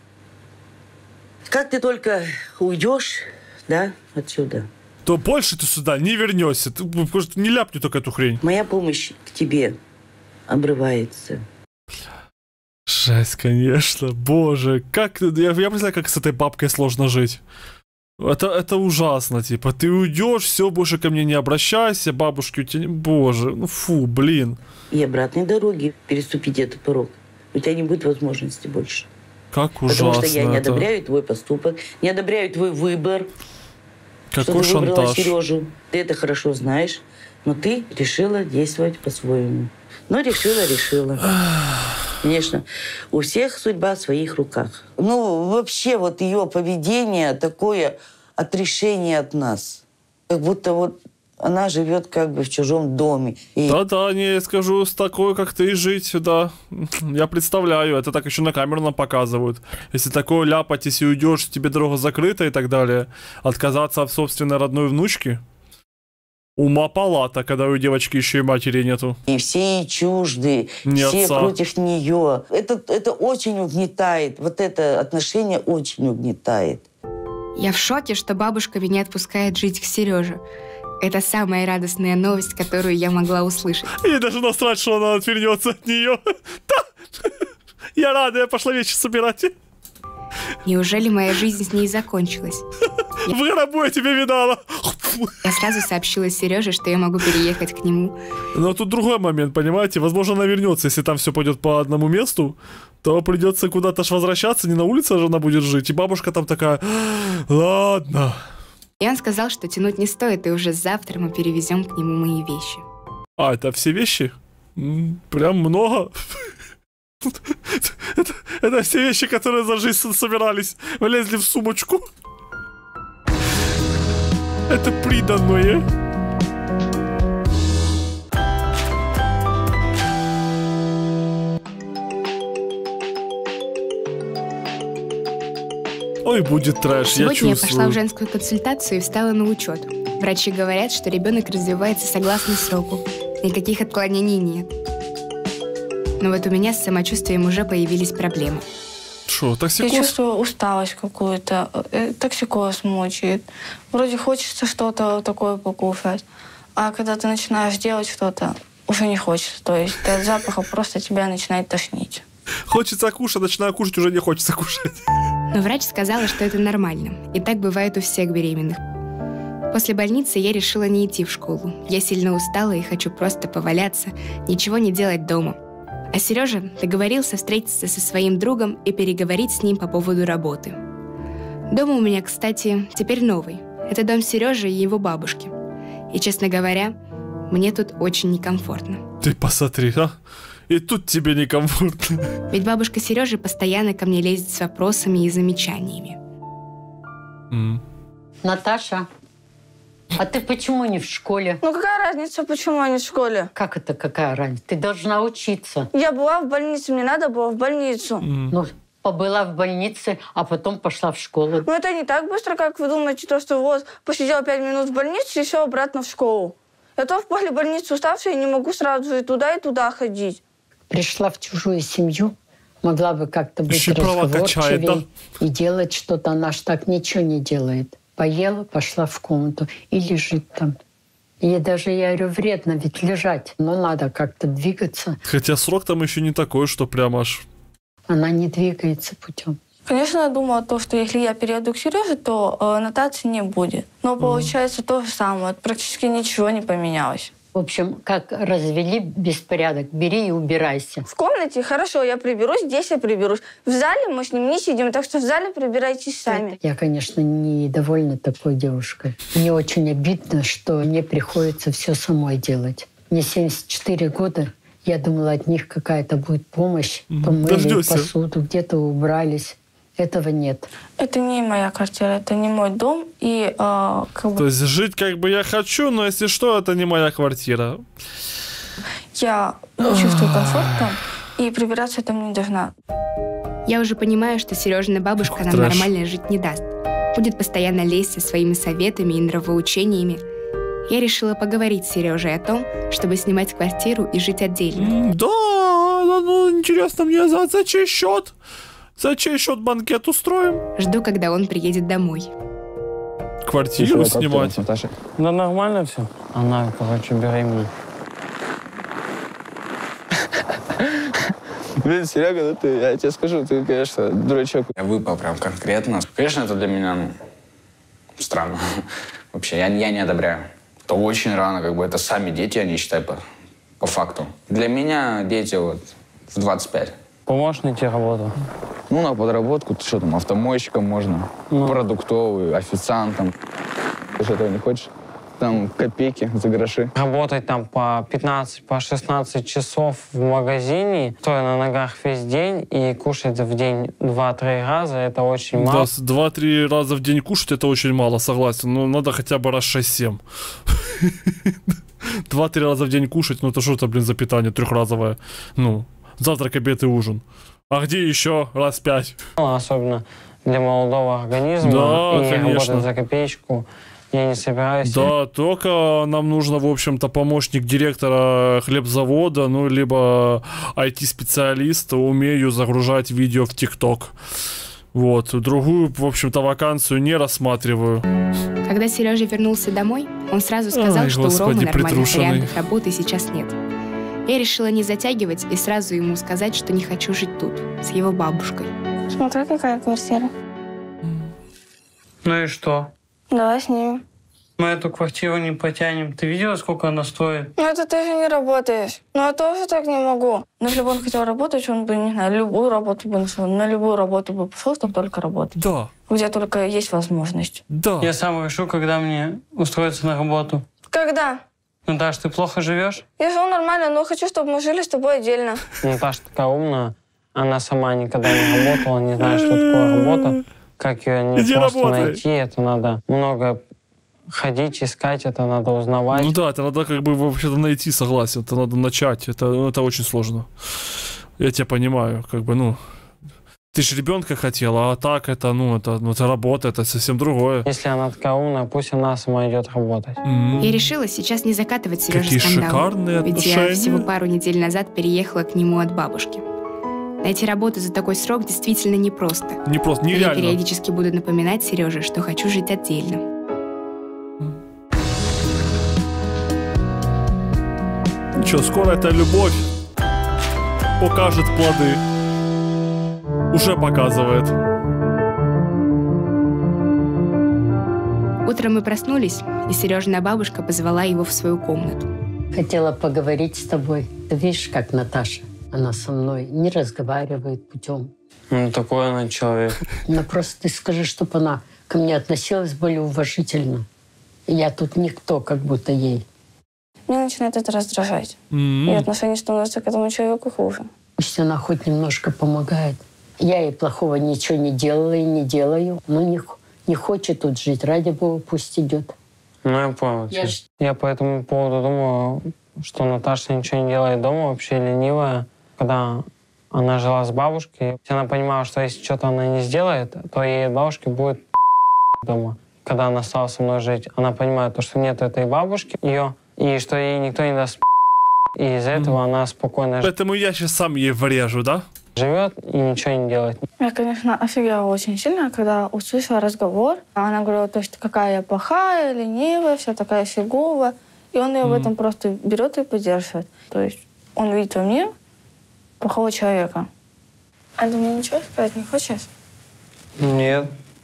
как ты только уйдешь, да, отсюда, То больше ты сюда не вернешься. Ты просто не ляпни только эту хрень. моя помощь к тебе обрывается. Жесть, конечно. Боже, как... Я, я представляю, как с этой бабкой сложно жить. Это, это ужасно, типа. Ты уйдешь, все, больше ко мне не обращайся, бабушки у тебя... не- Боже, ну фу, блин. И обратной дороги переступить этот порог. У тебя не будет возможности больше. Как ужасно Потому что я не это. одобряю твой поступок, не одобряю твой выбор. Какой что ты выбрала шантаж. Сережу. Ты это хорошо знаешь, но ты решила действовать по-своему. Но решила, решила. Конечно, у всех судьба в своих руках. Ну, вообще вот ее поведение такое отрешение от нас. Как будто вот она живет как бы в чужом доме. И... Да-да, не скажу, с такой, как ты, жить, да. Я представляю, это так еще на камеру нам показывают. Если такое ляпать, если уйдешь, тебе дорога закрыта и так далее, отказаться от собственной родной внучки. Ума палата, когда у девочки еще и матери нету. И все ей чужды, не все отца. Против нее. Это, это очень угнетает. Вот это отношение очень угнетает. Я в шоке, что бабушка меня отпускает жить к Сереже. Это самая радостная новость, которую я могла услышать. Ей даже насрать, что она отвернется от нее. Да. Я рада, я пошла вещи собирать. Неужели моя жизнь с ней закончилась? В гробу я тебя видала. Я сразу сообщила Сереже, что я могу переехать к нему. Но тут другой момент, понимаете? Возможно, она вернется. Если там все пойдет по одному месту, то придется куда-то ж возвращаться. Не на улице же она будет жить. И бабушка там такая: ладно. И он сказал, что тянуть не стоит, и уже завтра мы перевезем к нему мои вещи. А, это все вещи? Прям много. Это, это все вещи, которые за жизнь собирались, влезли в сумочку. Это приданное. Ой, будет трэш, Сегодня я чувствую. я пошла в женскую консультацию и встала на учет. Врачи говорят, что ребенок развивается согласно сроку. Никаких отклонений нет. Но вот у меня с самочувствием уже появились проблемы. Что, токсикоз? Я чувствую усталость какую-то, токсикоз мучает. Вроде хочется что-то такое покушать, а когда ты начинаешь делать что-то, уже не хочется. То есть от запаха просто тебя начинает тошнить. Хочется кушать, начинаю кушать, уже не хочется кушать. Но врач сказала, что это нормально. И так бывает у всех беременных. После больницы я решила не идти в школу. Я сильно устала и хочу просто поваляться, ничего не делать дома. А Сережа договорился встретиться со своим другом и переговорить с ним по поводу работы. Дом у меня, кстати, теперь новый. Это дом Сережи и его бабушки. И, честно говоря, мне тут очень некомфортно. Ты посмотри, а? И тут тебе некомфортно. Ведь бабушка Сережи постоянно ко мне лезет с вопросами и замечаниями. Mm. Наташа, а ты почему не в школе? Ну какая разница, почему я не в школе? Как это какая разница? Ты должна учиться. Я была в больнице, мне надо было в больницу. Mm. Ну, побыла в больнице, а потом пошла в школу. Ну это не так быстро, как вы думаете, то, что вот посидела пять минут в больнице и все обратно в школу. Я то после больницы уставшая, я не могу сразу и туда, и туда ходить. Пришла в чужую семью, могла бы как-то быть Еще разговорчивее да? и делать что-то. Она ж так ничего не делает. Поела, пошла в комнату и лежит там. И даже, я говорю, вредно ведь лежать, но надо как-то двигаться. Хотя срок там еще не такой, что прям аж... Она не двигается путем. Конечно, я думала, то, что если я перееду к Сереже, то э, нотации не будет. Но получается mm. то же самое. Практически ничего не поменялось. В общем, как развели беспорядок, бери и убирайся. В комнате хорошо, я приберусь, здесь я приберусь. В зале мы с ним не сидим, так что в зале прибирайтесь сами. Я, конечно, недовольна такой девушкой. Мне очень обидно, что мне приходится все самой делать. Мне семьдесят четыре года. Я думала, от них какая-то будет помощь. Помыли Дождётся. посуду, где-то убрались. Этого нет. Это не моя квартира, это не мой дом. И, э, как бы... То есть жить как бы я хочу, но если что, это не моя квартира. Я чувствую комфорт там, и прибираться там не должна. Я уже понимаю, что Сережина бабушка нам Трэш. нормально жить не даст. Будет постоянно лезть со своими советами и нравоучениями. Я решила поговорить с Сережей о том, чтобы снимать квартиру и жить отдельно. Да, ну интересно мне, за, за чей счет? За чей счет банкет устроим? Жду, когда он приедет домой. Квартиру снимать? Наташа? Да нормально все. Она, короче, беременна. Блин, Серега, ну ты, я тебе скажу, ты, конечно, дурачок. Я выпал прям конкретно. Конечно, это для меня, ну, странно. Вообще, я, я не одобряю. Это очень рано, как бы, это сами дети, они, считай, по, по факту. Для меня дети вот в двадцать пять. Поможешь найти работу? Ну, на подработку, ты что там, автомойщиком можно, ну. продуктовый, официантом. Ты что, этого не хочешь? Там копейки за гроши. Работать там по пятнадцать, по шестнадцать часов в магазине, стоя на ногах весь день и кушать в день два-три раза, это очень мало. Да, два-три раза в день кушать, это очень мало, согласен. Но надо хотя бы раз шесть-семь. Два-три раза в день кушать, ну это что это, блин, за питание трехразовое? Ну, завтрак, обед и ужин. А где еще раз пять? Особенно для молодого организма. Да, и конечно. Работать за копеечку я не собираюсь. Да, только нам нужно, в общем-то, помощник директора хлебзавода, ну, либо ай ти-специалист, умею загружать видео в ТикТок. Вот, другую, в общем-то, вакансию не рассматриваю. Когда Сережа вернулся домой, он сразу сказал, Ай, что господи, у Ромы нормальных притрушенный. вариантов работы сейчас нет. Я решила не затягивать и сразу ему сказать, что не хочу жить тут, с его бабушкой. Смотри, какая квартира. Ну и что? Давай снимем. Мы эту квартиру не потянем. Ты видела, сколько она стоит? Ну это ты же не работаешь. Ну я тоже так не могу. Но если бы он хотел работать, он бы, не знаю, любую работу бы нашел. На любую работу бы пошел, чтобы только работать. Да. Где только есть возможность. Да. Я сам решу, когда мне устроиться на работу. Когда? Наташ, ты плохо живешь? Я живу нормально, но хочу, чтобы мы жили с тобой отдельно. Наташа такая умная. Она сама никогда не работала, не знает, что такое работа. Как ее не Иди просто работай. найти, это надо много ходить, искать, это надо узнавать. Ну да, это надо как бы вообще-то найти, согласен, это надо начать, это, ну, это очень сложно. Я тебя понимаю, как бы, ну, ты же ребенка хотела, а так это, ну, это, ну, это работа, это совсем другое. Если она такая умная, пусть она сама идет работать. Mm-hmm. Я решила сейчас не закатывать Сереже Какие скандал. шикарные Ведь я отношения. всего пару недель назад переехала к нему от бабушки. Найти работу за такой срок действительно непросто. Не просто, Я нереально. периодически буду напоминать Сереже, что хочу жить отдельно. Ничего, скоро эта любовь покажет плоды. Уже показывает. Утром мы проснулись, и Сережина бабушка позвала его в свою комнату. Хотела поговорить с тобой. Ты видишь, как Наташа? Она со мной не разговаривает путем. Ну, такой она человек. Ну, просто ты скажи, чтобы она ко мне относилась более уважительно. Я тут никто, как будто ей. Меня начинает это раздражать. Mm-hmm. И отношение становится к этому человеку хуже. Пусть она хоть немножко помогает. Я ей плохого ничего не делала и не делаю. Но не, не хочет тут жить. Ради бога, пусть идет. Ну, я понял. Я, ж... я по этому поводу думаю, что Наташа ничего не делает дома, вообще ленивая. Когда она жила с бабушкой, она понимала, что если что-то она не сделает, то ей бабушке будет дома. Когда она стала со мной жить, она понимает, что нет этой бабушки, ее, и что ей никто не даст и из-за этого она спокойно живет. Поэтому я сейчас сам ей врежу, да? Живет и ничего не делает. Я, конечно, офигела очень сильно, когда услышала разговор. Она говорила, то, что какая я плохая, ленивая, вся такая фиговая. И он ее mm. в этом просто берет и поддерживает. То есть он видит во мне плохого человека. А ты мне ничего сказать не хочешь? Нет.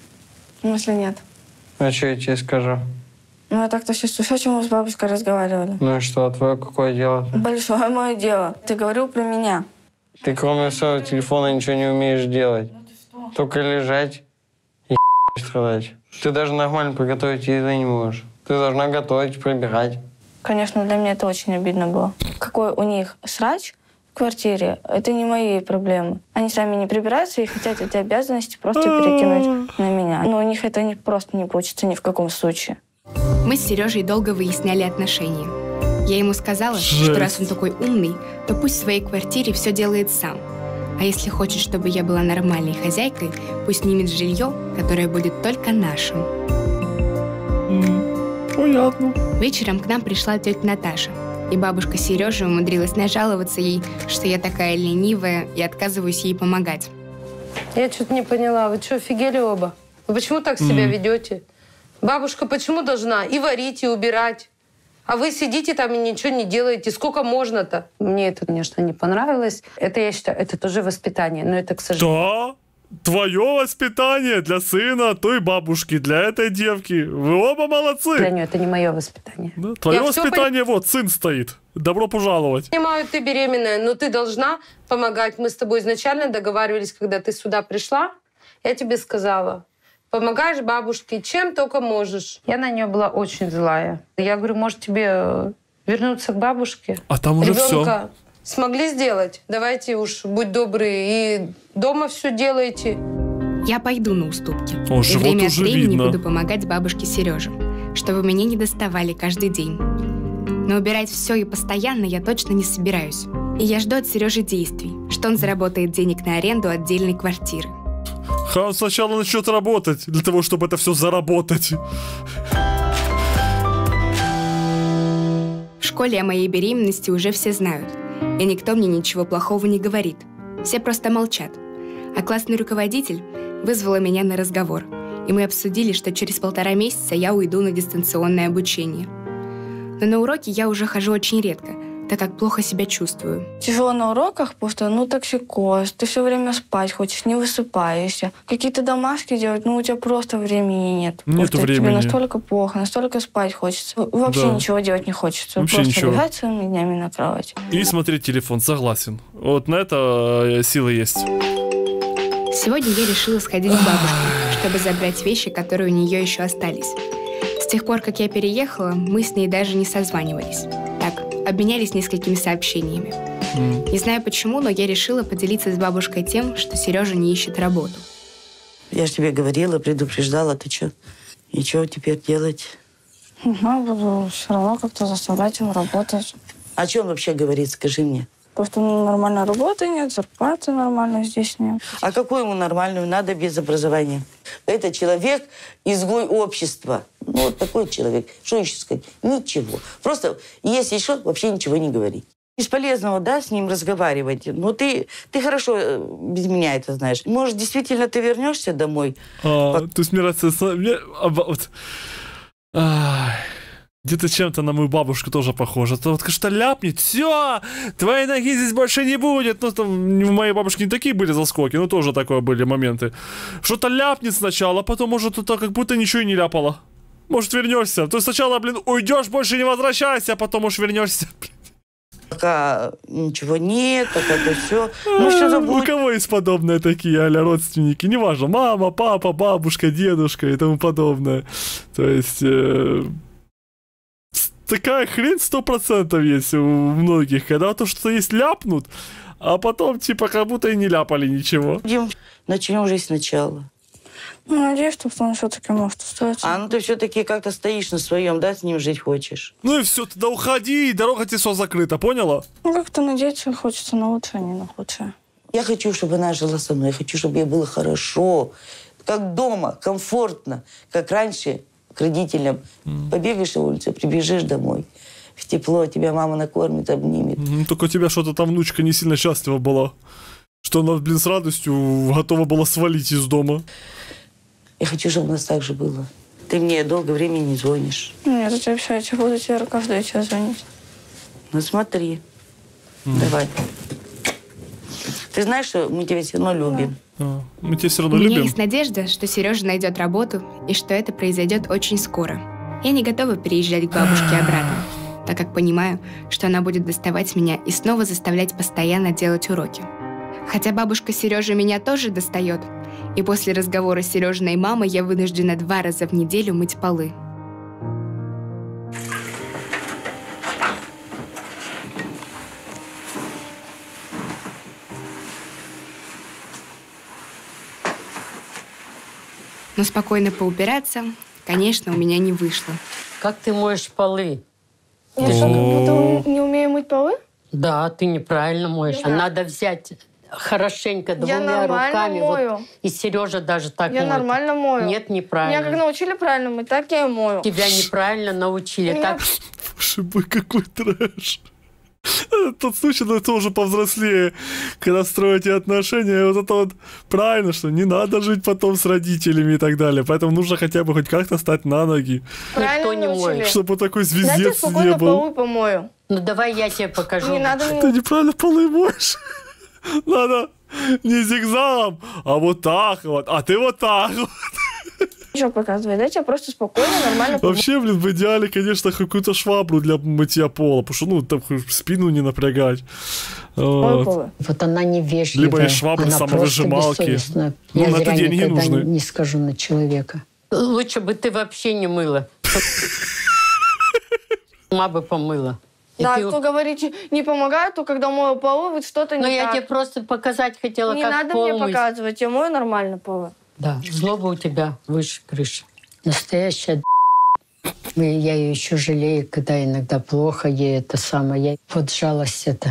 В смысле нет? А что я тебе скажу? Ну, я так-то сейчас слышала, чем мы с бабушкой разговаривали. Ну и что, твое какое дело? Большое мое дело. Ты говорил про меня. Ты кроме своего телефона ничего не умеешь делать. Ну, только лежать и страдать. Ты даже нормально приготовить еду не можешь. Ты должна готовить, прибирать. Конечно, для меня это очень обидно было. Какой у них срач в квартире, это не мои проблемы. Они сами не прибираются и хотят эти обязанности просто перекинуть на меня. Но у них это не, просто не получится ни в каком случае. Мы с Сережей долго выясняли отношения. Я ему сказала, Жесть. что раз он такой умный, то пусть в своей квартире все делает сам. А если хочет, чтобы я была нормальной хозяйкой, пусть снимет жилье, которое будет только нашим. Mm, понятно. Вечером к нам пришла тетя Наташа. И бабушка Сережи умудрилась нажаловаться ей, что я такая ленивая и отказываюсь ей помогать. Я что-то не поняла. Вы что, офигели оба? Вы почему так себя mm. ведете? Бабушка почему должна и варить, и убирать? А вы сидите там и ничего не делаете. Сколько можно-то? Мне это, конечно, не понравилось. Это, я считаю, это тоже воспитание. Но это, к сожалению... Да? Твое воспитание для сына той бабушки, для этой девки. Вы оба молодцы. Для нее это не мое воспитание. Да? Твое я воспитание, пон... вот, сын стоит. Добро пожаловать. Понимаю, ты беременная, но ты должна помогать. Мы с тобой изначально договаривались, когда ты сюда пришла. Я тебе сказала... Помогаешь бабушке, чем только можешь. Я на нее была очень злая. Я говорю, может, тебе вернуться к бабушке? А там уже Ребенка все. Смогли сделать? Давайте уж, будь добры, и дома все делайте. Я пойду на уступки. О, и время уже от времени видно. буду помогать бабушке Сереже. чтобы меня не доставали каждый день. Но убирать все и постоянно я точно не собираюсь. И я жду от Сережи действий, что он заработает денег на аренду отдельной квартиры. Он сначала начнет работать, для того, чтобы это все заработать. В школе о моей беременности уже все знают, и никто мне ничего плохого не говорит. Все просто молчат. А классный руководитель вызвала меня на разговор, и мы обсудили, что через полтора месяца я уйду на дистанционное обучение. Но на уроки я уже хожу очень редко, так как плохо себя чувствую. Тяжело на уроках, потому что, ну, токсикоз, ты все время спать хочешь, не высыпаешься. Какие-то домашки делать, ну, у тебя просто времени нет. Нету времени. Тебе настолько плохо, настолько спать хочется. Вообще да. ничего делать не хочется. Вообще просто ничего. лежать целыми днями на кровати. И смотреть телефон, согласен. Вот на это силы есть. Сегодня я решила сходить к бабушке, чтобы забрать вещи, которые у нее еще остались. С тех пор, как я переехала, мы с ней даже не созванивались. Так, обменялись несколькими сообщениями. Mm. Не знаю почему, но я решила поделиться с бабушкой тем, что Сережа не ищет работу. Я же тебе говорила, предупреждала, ты что? И что теперь делать? Я буду все равно как-то заставлять его работать. О чем вообще говорит, скажи мне? Потому что нормальной работы нет, зарплаты нормальной здесь нет. А какую ему нормальную надо без образования? Это человек, изгой общества. Ну, вот такой человек. Что еще сказать? Ничего. Просто, если что, вообще ничего не говори. Бесполезного, да, с ним разговаривать. Но ты, ты хорошо без меня это знаешь. Может, действительно ты вернешься домой? А, По... То есть, мне нравится... Вот... Где-то чем-то на мою бабушку тоже похоже. То вот что ляпнет, все, твоей ноги здесь больше не будет. Ну, там, у моей бабушки не такие были заскоки, но тоже такое были моменты. Что-то ляпнет сначала, а потом, может, это как будто ничего и не ляпало. Может, вернешься. То есть сначала, блин, уйдешь, больше не возвращайся, а потом уж вернешься. Пока ничего нет, пока это все. Ну, все забудь. У кого есть подобные такие, а-ля родственники? Неважно, мама, папа, бабушка, дедушка и тому подобное. То есть... Э- Такая хрень сто процентов есть у многих, когда то что-то есть ляпнут, а потом типа как будто и не ляпали ничего. Начнем жизнь сначала. Ну, надеюсь, что он все-таки может устроиться. А, ну ты все-таки как-то стоишь на своем, да, с ним жить хочешь? Ну и все, тогда уходи, дорога тебе все закрыта, поняла? Ну как-то надеяться хочется на лучшее, а не на худшее. Я хочу, чтобы она жила со мной, я хочу, чтобы ей было хорошо, как дома, комфортно, как раньше. К родителям. Mm. Побегаешь на улицу, прибежишь домой. В тепло, тебя мама накормит, обнимет. Mm, только у тебя что-то там внучка не сильно счастлива была. Что она, блин, с радостью готова была свалить из дома. Я хочу, чтобы у нас так же было. Ты мне долго времени не звонишь. Нет, я тебе обещаю, я буду тебе каждый час звонить. Ну смотри. Mm. Давай. Ты знаешь, что мы тебя все равно любим. А, мы тебя все равно У меня любим. есть надежда, что Сережа найдет работу и что это произойдет очень скоро. Я не готова переезжать к бабушке обратно, так как понимаю, что она будет доставать меня и снова заставлять постоянно делать уроки. Хотя бабушка Сережи меня тоже достает, и после разговора с Сережиной мамой я вынуждена два раза в неделю мыть полы. Но спокойно поубираться, конечно, у меня не вышло. Как ты моешь полы? Я что, как будто не умею мыть полы? Да, ты неправильно моешь. Да. Надо взять хорошенько двумя руками. Мою. Вот. И Сережа даже так Я моет. нормально мою. Нет, неправильно. Меня как научили правильно мыть, так я и мою. Тебя неправильно научили. Меня... Так... Боже мой, какой трэш. Тот случай, но это уже повзрослее, когда строите отношения, вот это вот правильно, что не надо жить потом с родителями и так далее, поэтому нужно хотя бы хоть как-то стать на ноги. Никто не моет. Чтобы вот такой звездец не был. Я спокойно был. полы помою. Ну давай я тебе покажу. Не надо мне... Ты неправильно полы моешь. Надо не зигзагом, а вот так вот, а ты вот так вот. Что показывает? Дайте я просто спокойно, нормально помою. Вообще, блин, в идеале, конечно, какую-то швабру для мытья пола, потому что, ну, там спину не напрягать. Вот, вот она невежливая. Либо есть швабры, самовыжималки. Ну, я на зря это деньги никогда нужны. Не, не скажу на человека. Лучше бы ты вообще не мыла. Сама бы помыла. Да, ты... кто говорит, не помогает, то когда мою полы, вот что-то не Но так. я тебе просто показать хотела, не как надо пол мне мыть. показывать, я мою нормально полы. Да, злоба у тебя выше крыши. Настоящая Я ее еще жалею, когда иногда плохо ей это самое. Вот жалость это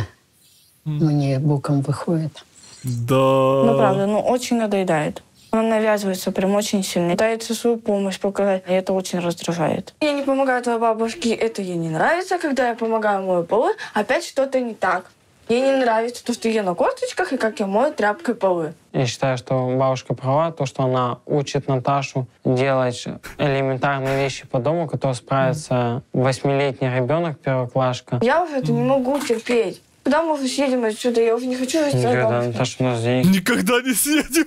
мне боком выходит. Да. Ну, правда, ну, очень надоедает. Она навязывается прям очень сильно. Пытается свою помощь показать, и это очень раздражает. Я не помогаю твоей бабушке, это ей не нравится. Когда я помогаю мою полы, опять что-то не так. Ей не нравится то, что я на корточках, и как я мою тряпкой полы. Я считаю, что бабушка права, то, что она учит Наташу делать элементарные вещи по дому, которые справится восьмилетний ребенок, первоклашка. Я уже это не могу терпеть. Когда мы уже съедем отсюда? Я уже не хочу жить с Никогда, бабушкой. Наташа, у нас денег Никогда не съедем.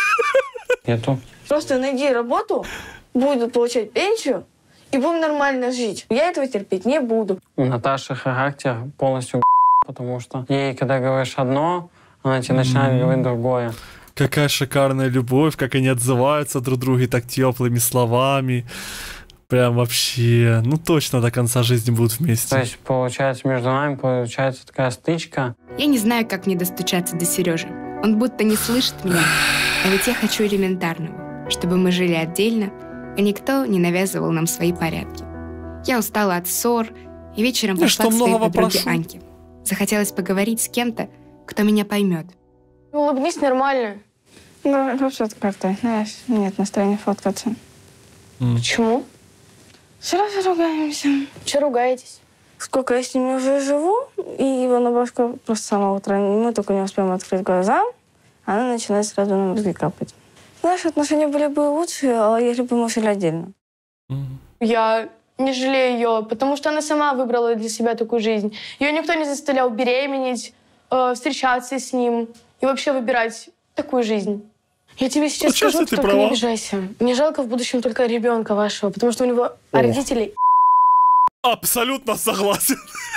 нету. Просто найди работу, буду получать пенсию, и будем нормально жить. Я этого терпеть не буду. У Наташи характер полностью потому что ей, когда говоришь одно, она тебе начинает говорить другое. Какая шикарная любовь, как они отзываются друг другу так теплыми словами. Прям вообще, ну точно до конца жизни будут вместе. То есть, получается, между нами получается такая стычка. Я не знаю, как мне достучаться до Сережи. Он будто не слышит меня. А ведь я хочу элементарного, чтобы мы жили отдельно, и никто не навязывал нам свои порядки. Я устала от ссор, и вечером пошла к своей подруге Аньке. Захотелось поговорить с кем-то, кто меня поймет. Улыбнись нормально. Ну, вообще как-то, знаешь, нет настроения фоткаться. Mm. Почему? Сразу ругаемся. Че ругаетесь? Сколько я с ними уже живу, и его бабушка просто с самого утра, мы только не успеем открыть глаза, она начинает сразу на мозги капать. Наши отношения были бы лучше, если бы мы жили отдельно. Mm. Я не жалею ее, потому что она сама выбрала для себя такую жизнь. Ее никто не заставлял беременеть, э, встречаться с ним и вообще выбирать такую жизнь. Я тебе сейчас ну, скажу, ты только права. Не обижайся. Мне жалко в будущем только ребенка вашего, потому что у него О. родителей... Абсолютно согласен.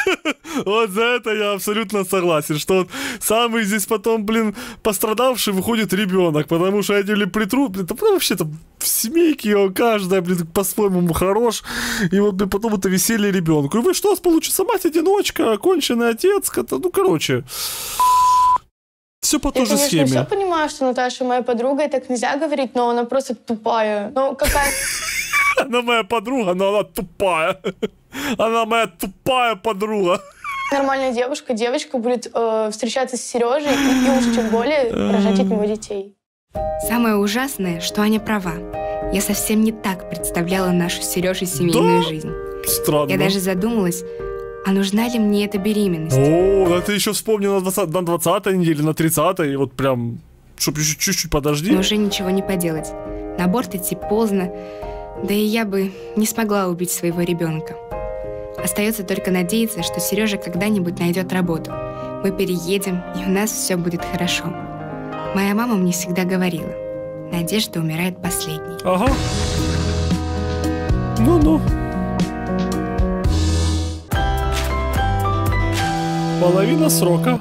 Вот за это я абсолютно согласен, что вот самый здесь потом, блин, пострадавший выходит ребенок, потому что эти ли притрут, блин, там вообще-то в семейке каждая, блин, по-своему хорош, и вот блин, потом это веселье ребенку. И вы что, получится мать-одиночка, оконченный отец, ну, короче... Все по той я, же конечно, схеме. Я все понимаю, что Наташа моя подруга, и так нельзя говорить, но она просто тупая. Ну, какая... Она моя подруга, но она тупая. Она моя тупая подруга. Нормальная девушка, девочка будет э, встречаться с Сережей и, и уж тем более рожать от него детей. Самое ужасное, что Аня права. Я совсем не так представляла нашу с Сережей семейную да? жизнь. Странно. Я даже задумалась, а нужна ли мне эта беременность? О, а ты еще вспомнила на двадцатой неделе, на тридцатой, и вот прям, чтоб еще чуть-чуть подожди. Но уже ничего не поделать. На аборт идти поздно, да и я бы не смогла убить своего ребенка. Остается только надеяться, что Сережа когда-нибудь найдет работу. Мы переедем, и у нас все будет хорошо. Моя мама мне всегда говорила, надежда умирает последней. Ага. Ну-ну. Половина срока.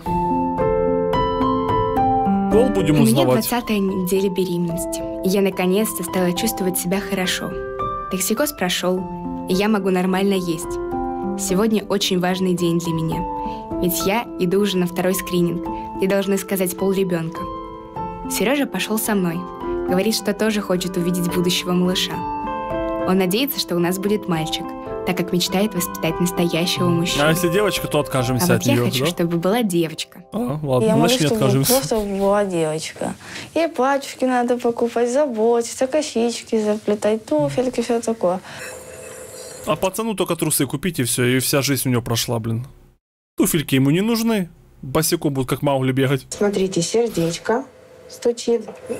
Пол будем узнавать. У меня двадцатая неделя беременности, и я наконец-то стала чувствовать себя хорошо. Токсикоз прошел, и я могу нормально есть. Сегодня очень важный день для меня, ведь я иду уже на второй скрининг, где должны сказать пол ребенка. Сережа пошел со мной, говорит, что тоже хочет увидеть будущего малыша. Он надеется, что у нас будет мальчик, так как мечтает воспитать настоящего мужчину. А если девочка, то откажемся а от вот нее, я хочу, да? чтобы была девочка. А, ладно, я значит, могу, не откажемся. Просто была девочка. И платьюшки надо покупать, заботиться, косички заплетать, туфельки, все такое. А пацану только трусы купите, и все, и вся жизнь у него прошла, блин. Туфельки ему не нужны. Босиком будут как Маугли бегать. Смотрите, сердечко стучит.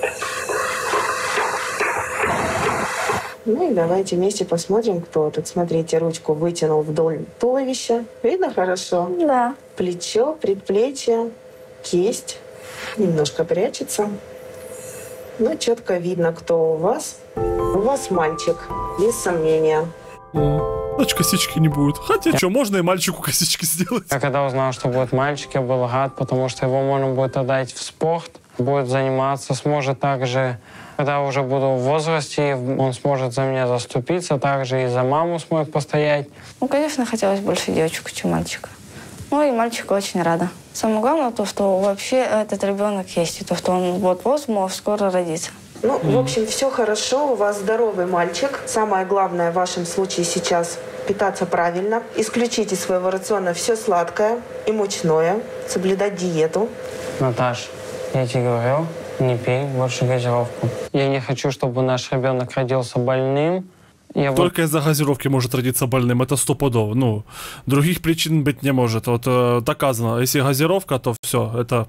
Ну и давайте вместе посмотрим, кто тут. Смотрите, ручку вытянул вдоль туловища. Видно хорошо? Да. Плечо, предплечье, кисть. Немножко прячется. Но четко видно, кто у вас. У вас мальчик, без сомнения. Значит, косички не будет. Хотя, что, можно и мальчику косички сделать. Я когда узнал, что будет мальчик, я был рад, потому что его можно будет отдать в спорт, будет заниматься, сможет также, когда уже буду в возрасте, он сможет за меня заступиться, также и за маму сможет постоять. Ну, конечно, хотелось больше девочку, чем мальчика. Ну и мальчика очень рада. Самое главное то, что вообще этот ребенок есть, и то, что он вот-вот может скоро родиться. Ну, Mm. в общем, все хорошо, у вас здоровый мальчик. Самое главное в вашем случае сейчас питаться правильно. Исключить из своего рациона все сладкое и мучное. Соблюдать диету. Наташ, я тебе говорил, не пей больше газировку. Я не хочу, чтобы наш ребенок родился больным. Я Только из-за газировки может родиться больным, это стопудово. Ну, других причин быть не может. Вот э, доказано, если газировка, то все, это...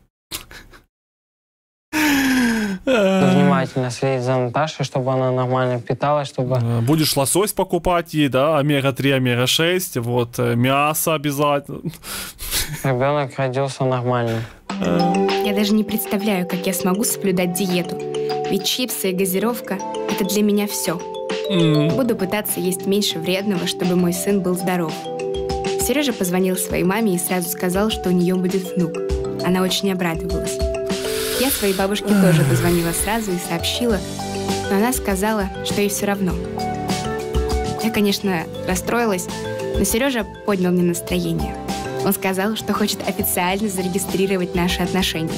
Внимательно следить за Наташей, чтобы она нормально питалась, чтобы... Будешь лосось покупать ей, да, омега три, омега шесть, вот, мясо обязательно. Ребенок родился нормальным. Я даже не представляю, как я смогу соблюдать диету. Ведь чипсы и газировка — это для меня все. Mm. Буду пытаться есть меньше вредного, чтобы мой сын был здоров. Сережа позвонил своей маме и сразу сказал, что у нее будет внук. Она очень обрадовалась. Я своей бабушке тоже позвонила сразу и сообщила, но она сказала, что ей все равно. Я, конечно, расстроилась, но Сережа поднял мне настроение. Он сказал, что хочет официально зарегистрировать наши отношения,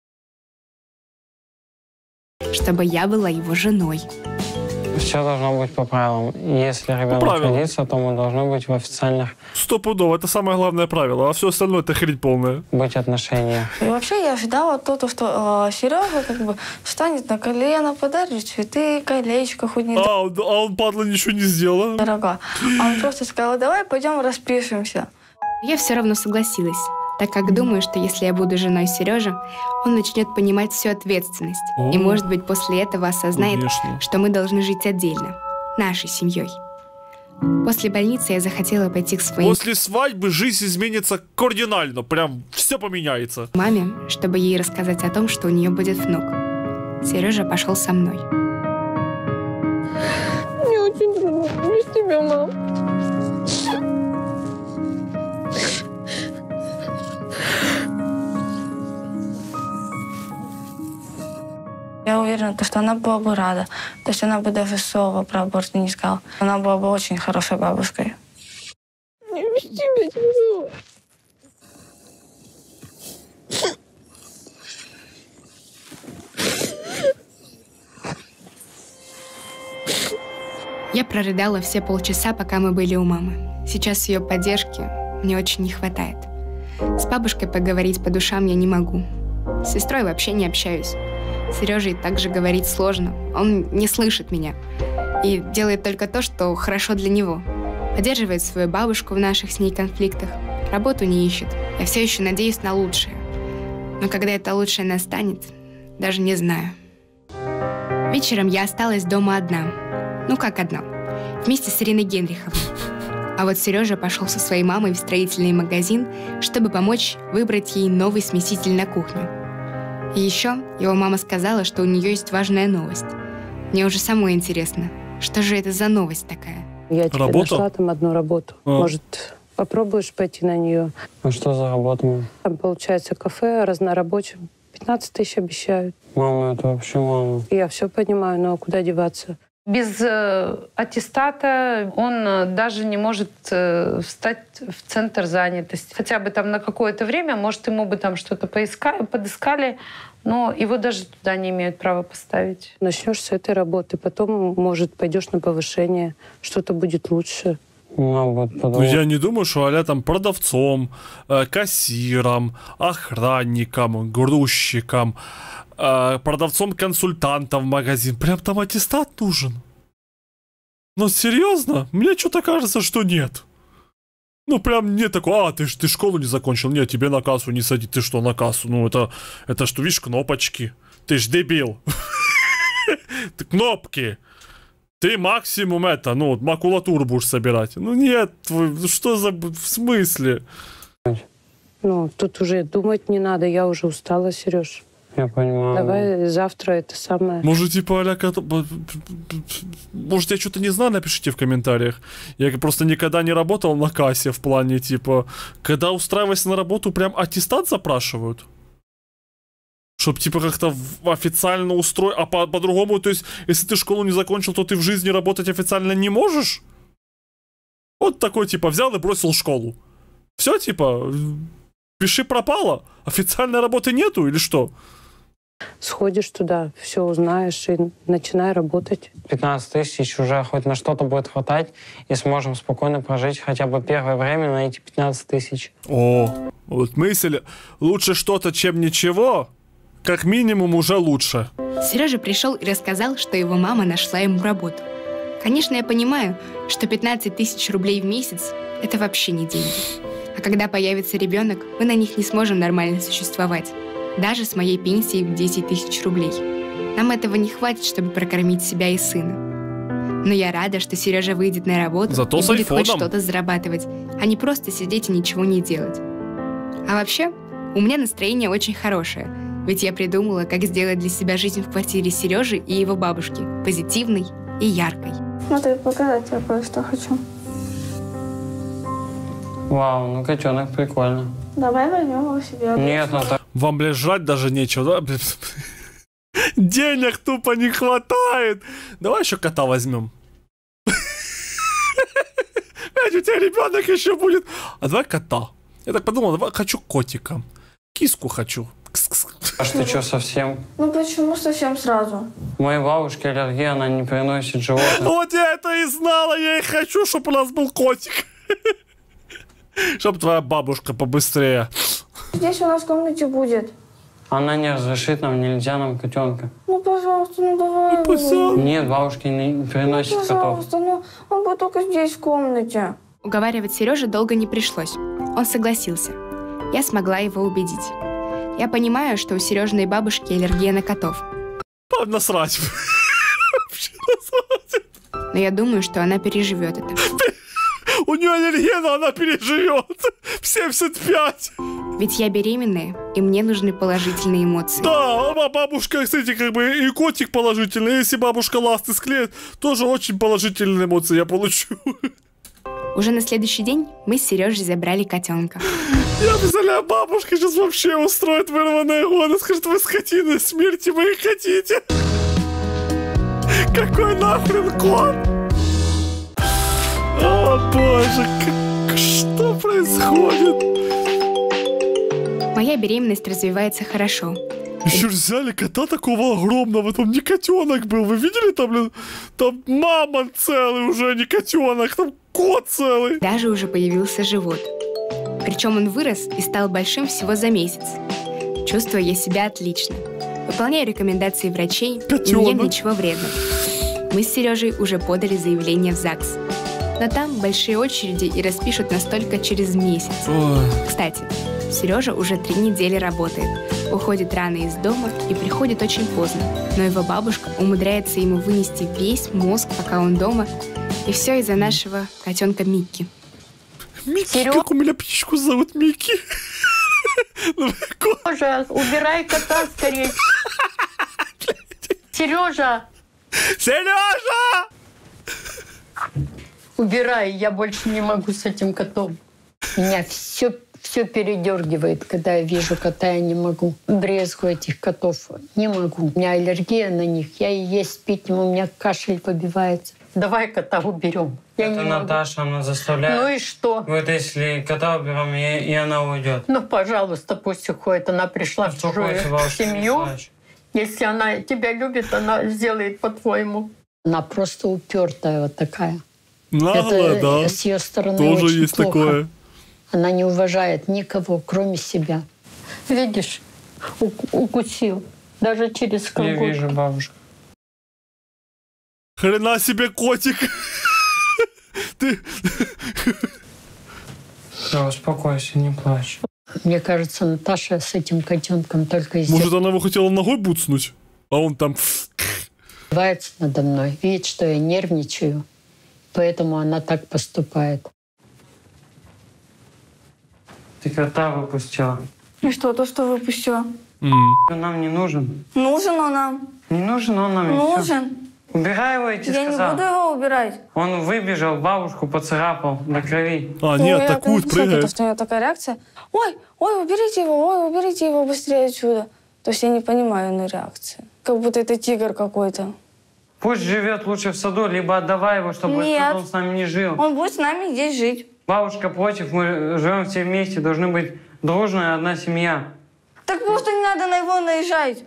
чтобы я была его женой. Все должно быть по правилам. Если ребенок родится, то мы должны быть в официальных... Стопудово, это самое главное правило, а все остальное это хрень полная. Быть отношения. И вообще я ожидала то, то что э, Серега как бы встанет на колено, подарит цветы, колечко хоть не... А, он, а он, падла, ничего не сделал. Дорога. А он просто сказал, давай пойдем распишемся. Я все равно согласилась, так как думаю, что если я буду женой Сережи, он начнет понимать всю ответственность. О. И, может быть, после этого осознает, Конечно. что мы должны жить отдельно, нашей семьей. После больницы я захотела пойти к своей После свадьбы жизнь изменится кардинально, прям все поменяется. маме, чтобы ей рассказать о том, что у нее будет внук. Сережа пошел со мной. Мне очень трудно без тебя, мам. Я уверена, что она была бы рада. То есть она бы даже слова про аборт не сказала. Она была бы очень хорошей бабушкой. Не без тебя тяжело. Я прорыдала все полчаса, пока мы были у мамы. Сейчас ее поддержки мне очень не хватает. С бабушкой поговорить по душам я не могу. С сестрой вообще не общаюсь. С Сережей также говорить сложно. Он не слышит меня. И делает только то, что хорошо для него. Поддерживает свою бабушку в наших с ней конфликтах. Работу не ищет. Я все еще надеюсь на лучшее. Но когда это лучшее настанет, даже не знаю. Вечером я осталась дома одна. Ну как одна? Вместе с Ириной Генриховной. А вот Сережа пошел со своей мамой в строительный магазин, чтобы помочь выбрать ей новый смеситель на кухню. И еще его мама сказала, что у нее есть важная новость. Мне уже самой интересно, что же это за новость такая? Я тебе Работа? нашла там одну работу. А. Может, попробуешь пойти на нее? А что за работа, мам? Там, получается, кафе разнорабочим. пятнадцать тысяч обещают. Мама, это вообще мало. Я все понимаю, но куда деваться? Без э, аттестата он э, даже не может э, встать в центр занятости. Хотя бы там на какое-то время, может, ему бы там что-то поискали, подыскали, но его даже туда не имеют права поставить. Начнешь с этой работы, потом, может, пойдешь на повышение, что-то будет лучше. Ну, вот Ну, потому... я не думаю, что а-ля там продавцом, э, кассиром, охранником, грузчиком, э, продавцом-консультантом в магазин. Прям там аттестат нужен. Ну, серьезно? Мне что-то кажется, что нет. Ну, прям не такой, а, ты, ж- ты школу не закончил, нет, тебе на кассу не садить, ты что, на кассу? Ну, это, это что, видишь, кнопочки. Ты ж дебил. Ты кнопки. Ты максимум это, ну, вот макулатуру будешь собирать. Ну, нет, вы- ну, что за, б- в смысле? Ну, тут уже думать не надо, я уже устала, Сереж. Я понимаю. Давай завтра это самое. Может, типа, а-ля, кото- б- б- б- может, я что-то не знаю, напишите в комментариях. Я просто никогда не работал на кассе в плане, типа, когда устраиваешься на работу, прям аттестат запрашивают? Чтоб, типа, как-то в- официально устроить, а по- по-другому, то есть, если ты школу не закончил, то ты в жизни работать официально не можешь? Вот такой, типа, взял и бросил школу. Все, типа, пиши пропало, официальной работы нету или что? Сходишь туда, все узнаешь и начинай работать. пятнадцать тысяч уже хоть на что-то будет хватать, и сможем спокойно прожить хотя бы первое время на эти пятнадцать тысяч. О, вот мысль, лучше что-то, чем ничего, как минимум уже лучше. Сережа пришел и рассказал, что его мама нашла ему работу. Конечно, я понимаю, что пятнадцать тысяч рублей в месяц – это вообще не деньги. А когда появится ребенок, мы на них не сможем нормально существовать. Даже с моей пенсией в десять тысяч рублей. Нам этого не хватит, чтобы прокормить себя и сына. Но я рада, что Сережа выйдет на работу Зато и с будет айфоном. хоть что-то зарабатывать, а не просто сидеть и ничего не делать. А вообще, у меня настроение очень хорошее, ведь я придумала, как сделать для себя жизнь в квартире Сережи и его бабушки позитивной и яркой. Смотри, показать я кое-что хочу. Вау, ну котенок прикольно. Давай возьмем его себе. Нет, ну так... Вам, блядь, жрать даже нечего, да? Денег тупо не хватает. Давай еще кота возьмем. Блядь, у тебя ребенок еще будет. А давай кота. Я так подумал, давай хочу котика. Киску хочу. А что, что совсем? Ну почему совсем сразу? У моей бабушки аллергия, она не переносит животных. Вот я это и знала, я и хочу, чтобы у нас был котик. Чтоб твоя бабушка побыстрее. Здесь у нас в комнате будет. Она не разрешит нам, нельзя нам котенка. Ну, пожалуйста, ну давай. Пожалуйста. Нет, бабушки не переносят ну, котов. Пожалуйста, ну он будет только здесь, в комнате. Уговаривать Сережу долго не пришлось. Он согласился. Я смогла его убедить. Я понимаю, что у Сережиной бабушки аллергия на котов. Там насрать. Но я думаю, что она переживет это. У нее аллергия, но она переживет. В семьдесят пять. Ведь я беременная, и мне нужны положительные эмоции. Да, а бабушка, кстати, как бы и котик положительный. Если бабушка ласты склеит, тоже очень положительные эмоции я получу. Уже на следующий день мы с Сережей забрали котенка. Я представляю, бабушка сейчас вообще устроит вырванные годы, скажет, вы скотины, смерти вы их хотите. Какой нахрен кот? О боже, как, что происходит? Моя беременность развивается хорошо. Еще взяли кота такого огромного, там не котенок был, вы видели там, блин, там мама целый уже, не котенок, там кот целый. Даже уже появился живот. Причем он вырос и стал большим всего за месяц. Чувствую я себя отлично. Выполняю рекомендации врачей и не ем ничего вредного. Мы с Сережей уже подали заявление в ЗАГС. Но там большие очереди и распишут нас только через месяц. Ой. Кстати, Сережа уже три недели работает. Уходит рано из дома и приходит очень поздно. Но его бабушка умудряется ему вынести весь мозг, пока он дома. И все из-за нашего котенка Микки. Микки, Серё... как у меня птичку зовут Микки. Сережа, убирай кота скорее. Сережа! Сережа! Убирай, я больше не могу с этим котом. Меня все, все передергивает, когда я вижу кота, я не могу. Брезгу этих котов не могу. У меня аллергия на них, я и есть пить, у меня кашель побивается. Давай кота уберем. Я Это не Наташа, могу. она заставляет. Ну и что? Вот если кота уберем, и, и она уйдет. Ну, пожалуйста, пусть уходит. Она пришла в чужую семью. Если она тебя любит, она сделает по-твоему. Она просто упертая вот такая. Наглая, это да. С ее стороны тоже очень есть плохо. такое. Она не уважает никого, кроме себя. Видишь, укусил. Даже через колготки. Я вижу, бабушка. Хрена себе котик. Ты... Да, успокойся, не плачь. Мне кажется, Наташа с этим котенком только издевается. Может, она его хотела ногой буцнуть, а он там... Издевается надо мной, видит, что я нервничаю, поэтому она так поступает. Ты кота выпустила. И что, то, что выпустила? Mm. Он нам не нужен. Нужен он нам. Не нужен он нам. Нужен. Убирай его, я тебе Я сказал. не буду его убирать. Он выбежал, бабушку поцарапал до крови. А, не атакует, прыгает. То, что у него такая реакция. Ой, ой, уберите его, ой, уберите его быстрее отсюда. То есть я не понимаю на реакции. Как будто это тигр какой-то. Пусть живет лучше в саду, либо отдавай его, чтобы Нет. он с нами не жил. Он будет с нами здесь жить. Бабушка против, мы живем все вместе, должны быть дружная одна семья. Так просто не надо на его наезжать.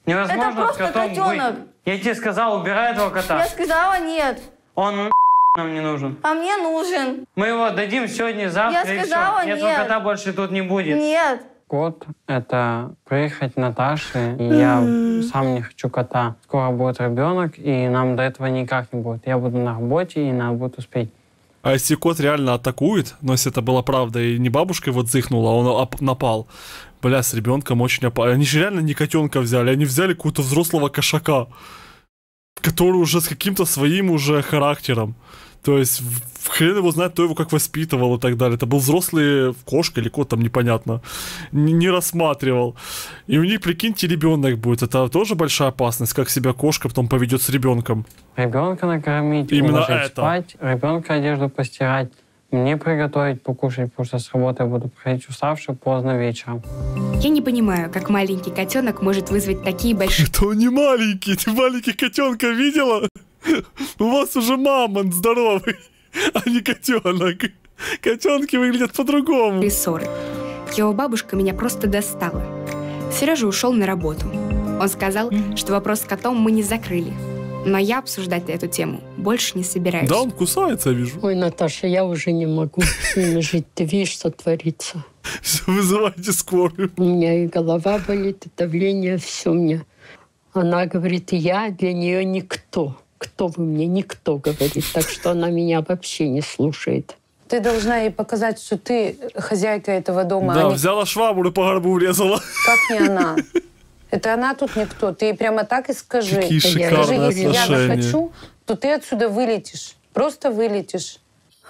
Невозможно Это просто с котом котенок. быть. Я тебе сказал, убирай этого кота. Я сказала нет. Он нам не нужен. А мне нужен. Мы его дадим сегодня, завтра, Я и сказала все. нет. Этого кота больше тут не будет. Нет. Кот — это приехать Наташи, и я сам не хочу кота. Скоро будет ребенок, и нам до этого никак не будет. Я буду на работе, и надо будет успеть. А если кот реально атакует, но если это была правда, и не бабушка его дзыхнула, а он напал, бля, с ребенком очень опасно. Они же реально не котенка взяли, они взяли какого-то взрослого кошака, который уже с каким-то своим уже характером. То есть хрен его знает, кто его как воспитывал и так далее. Это был взрослый кошка или кот, там непонятно. Не, не рассматривал. И у них, прикиньте, ребенок будет. Это тоже большая опасность, как себя кошка потом поведет с ребенком. Ребенка накормить, именно уложить это. спать, ребенка одежду постирать, мне приготовить, покушать, потому что с работы я буду приходить уставший поздно вечером. Я не понимаю, как маленький котенок может вызвать такие большие... Это он не маленький, ты маленький котенка видела? У вас уже мамонт здоровый, а не котенок. Котенки выглядят по-другому. И ссоры. Его бабушка меня просто достала. Сережа ушел на работу. Он сказал, что вопрос с котом мы не закрыли. Но я обсуждать эту тему больше не собираюсь. Да, он кусается, я вижу. Ой, Наташа, я уже не могу с ними жить. Ты видишь, что творится. Все, вызывайте скорую. У меня и голова болит, и давление, все у меня. Она говорит, я для нее никто. Кто вы мне? Никто, говорит. Так что она меня вообще не слушает. Ты должна ей показать, что ты хозяйка этого дома. Да, а не... взяла швабру и по горбу врезала. Как не она? Это она тут никто. Ты ей прямо так и скажи. Какие шикарные Скажи, если я отношения. захочу, то ты отсюда вылетишь. Просто вылетишь.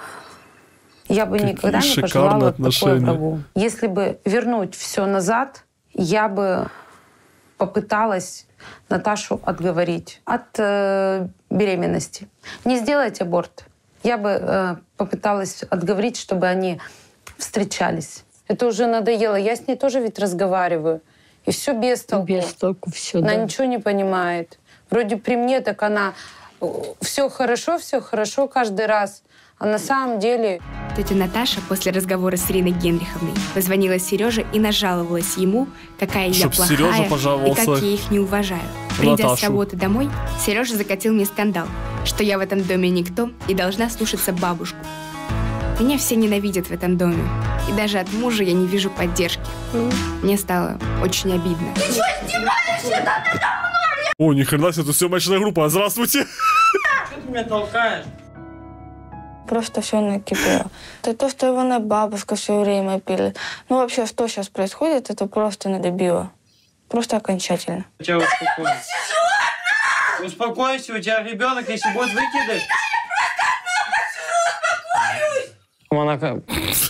Я бы Какие никогда не шикарные пожелала такое отношения. врагу. Если бы вернуть все назад, я бы попыталась Наташу отговорить от э, беременности. Не сделать аборт. Я бы э, попыталась отговорить, чтобы они встречались. Это уже надоело. Я с ней тоже ведь разговариваю. И все без толку. Без толку все, Она да. ничего не понимает. Вроде при мне так она... Все хорошо, все хорошо каждый раз. А на самом деле... Тетя Наташа после разговора с Ириной Генриховной позвонила Сереже и нажаловалась ему, какая Чтоб я плохая Сережа и пожаловался как я их не уважаю. Придя Наташу. с работы домой, Сережа закатил мне скандал, что я в этом доме никто и должна слушаться бабушку. Меня все ненавидят в этом доме, и даже от мужа я не вижу поддержки. Мне стало очень обидно. Ты что, издеваешься там надо мной? О, ни хрена себе, тут съемочная группа. Здравствуйте. Что ты меня толкаешь? Просто все накипело. Это то, что его на бабушка все время пили. Ну вообще, что сейчас происходит, это просто надобило. Просто окончательно. Тебя успокойся. Успокойся, у тебя ребенок, если будет выкидыш. Она как-